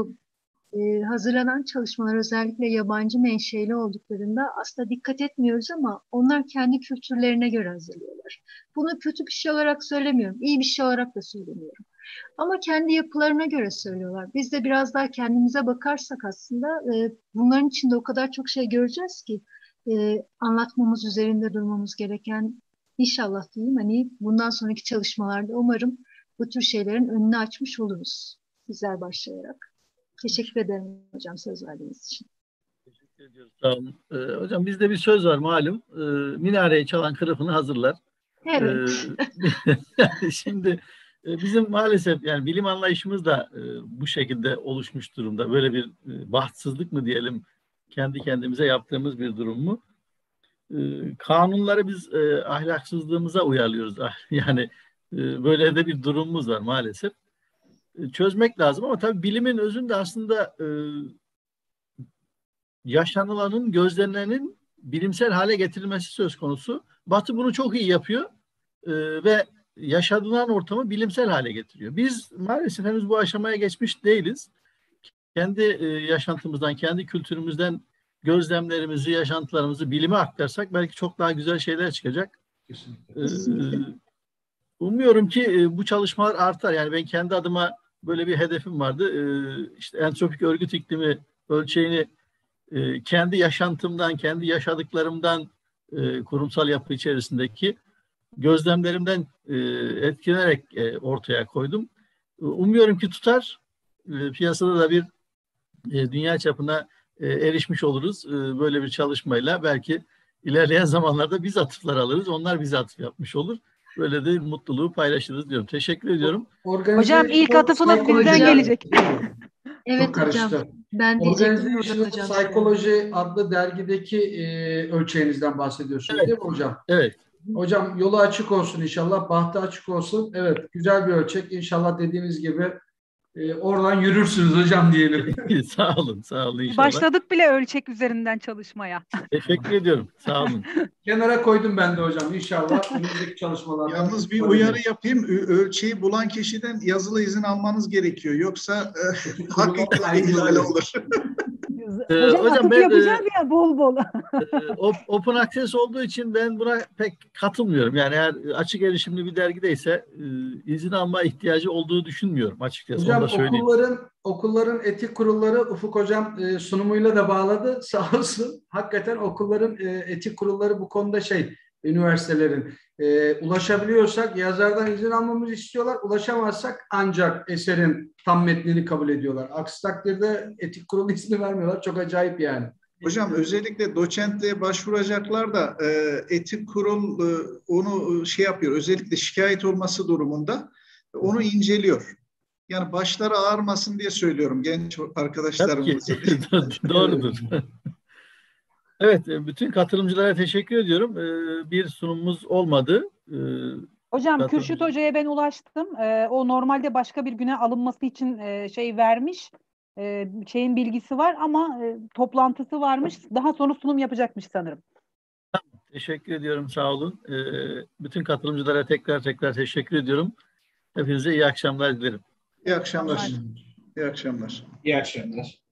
e, e, hazırlanan çalışmalar özellikle yabancı menşeli olduklarında aslında dikkat etmiyoruz ama onlar kendi kültürlerine göre hazırlıyorlar. Bunu kötü bir şey olarak söylemiyorum. İyi bir şey olarak da söylemiyorum. Ama kendi yapılarına göre söylüyorlar. Biz de biraz daha kendimize bakarsak aslında e, bunların içinde o kadar çok şey göreceğiz ki e, anlatmamız, üzerinde durmamız gereken inşallah diyeyim. Hani bundan sonraki çalışmalarda umarım bu tür şeylerin önünü açmış oluruz. Bizler başlayarak. Teşekkür ederim hocam söz verdiğiniz için. Teşekkür ediyoruz. Sağ olun. Ee, hocam bizde bir söz var malum. Ee, minareyi çalan kılıfını hazırlar. Evet. Ee, şimdi e, bizim maalesef yani bilim anlayışımız da e, bu şekilde oluşmuş durumda. Böyle bir e, bahtsızlık mı diyelim, kendi kendimize yaptığımız bir durum mu? E, kanunları biz e, ahlaksızlığımıza uyarlıyoruz. Yani e, böyle de bir durumumuz var maalesef. E, çözmek lazım ama tabii bilimin özünde aslında e, yaşanılanın, gözlemlerinin bilimsel hale getirilmesi söz konusu. Batı bunu çok iyi yapıyor e, ve yaşadılan ortamı bilimsel hale getiriyor. Biz maalesef henüz bu aşamaya geçmiş değiliz. Kendi e, yaşantımızdan, kendi kültürümüzden gözlemlerimizi, yaşantılarımızı bilime aktarsak belki çok daha güzel şeyler çıkacak. Kesinlikle. E, umuyorum ki e, bu çalışmalar artar. Yani ben kendi adıma böyle bir hedefim vardı. E, işte entropik örgüt iklimi ölçeğini e, kendi yaşantımdan, kendi yaşadıklarımdan e, kurumsal yapı içerisindeki gözlemlerimden e, etkilenerek e, ortaya koydum. E, umuyorum ki tutar. E, piyasada da bir e, dünya çapına e, erişmiş oluruz. E, böyle bir çalışmayla belki ilerleyen zamanlarda biz atıflar alırız. Onlar bize atıf yapmış olur. Böyle de mutluluğu paylaşırız diyorum. Teşekkür ediyorum. Hocam ilk atıfınız bizden Psychology- gelecek. Evet Çok karıştı. hocam. Ben diyecektim oradan Organizational hocam. Psychology adlı dergideki e, ölçeğinizden bahsediyorsunuz Evet. değil mi hocam? Evet. Hocam yolu açık olsun inşallah, bahtı açık olsun. Evet, güzel bir ölçek. İnşallah dediğiniz gibi e, oradan yürürsünüz hocam diyelim. Sağ olun. Sağ olun inşallah. Başladık bile ölçek üzerinden çalışmaya. Teşekkür ediyorum. Sağ olun. Kenara koydum ben de hocam inşallah. Önümüzdeki çalışmalarda. Yalnız bir uyarı yapayım. Ö- Ölçeği bulan kişiden yazılı izin almanız gerekiyor. Yoksa e, hak ihlali ihlali olur. Ee, hocam, hocam atıf ben, yapacağız ya bol bol. Ee, op- Open access olduğu için ben buna pek katılmıyorum. Yani eğer açık erişimli bir dergideyse e, izin alma ihtiyacı olduğu düşünmüyorum açıkçası. Hocam Onu da söyleyeyim. okulların okulların etik kurulları Ufuk hocam e, sunumuyla da bağladı sağ olsun. Hakikaten okulların e, etik kurulları bu konuda şey, üniversitelerin e, ulaşabiliyorsak yazardan izin almamızı istiyorlar. Ulaşamazsak ancak eserin tam metnini kabul ediyorlar. Aksi takdirde etik kurulu ismi vermiyorlar. Çok acayip yani. Hocam özellikle doçentliğe başvuracaklar da e, etik kurul e, onu şey yapıyor. Özellikle şikayet olması durumunda onu inceliyor. Yani başları ağrımasın diye söylüyorum genç Tabii ki. arkadaşlarımızı. Doğrudur. Evet, bütün katılımcılara teşekkür ediyorum. Ee, bir sunumumuz olmadı. Ee, Hocam Zaten- Kürşit Hoca'ya ben ulaştım. Ee, o normalde başka bir güne alınması için e, şey vermiş. e, şeyin bilgisi var ama e, toplantısı varmış. Daha sonra sunum yapacakmış sanırım. Teşekkür ediyorum. Sağ olun. E, bütün katılımcılara tekrar tekrar teşekkür ediyorum. Hepinize iyi akşamlar dilerim. İyi akşamlar. Tamam. İyi akşamlar. İyi akşamlar.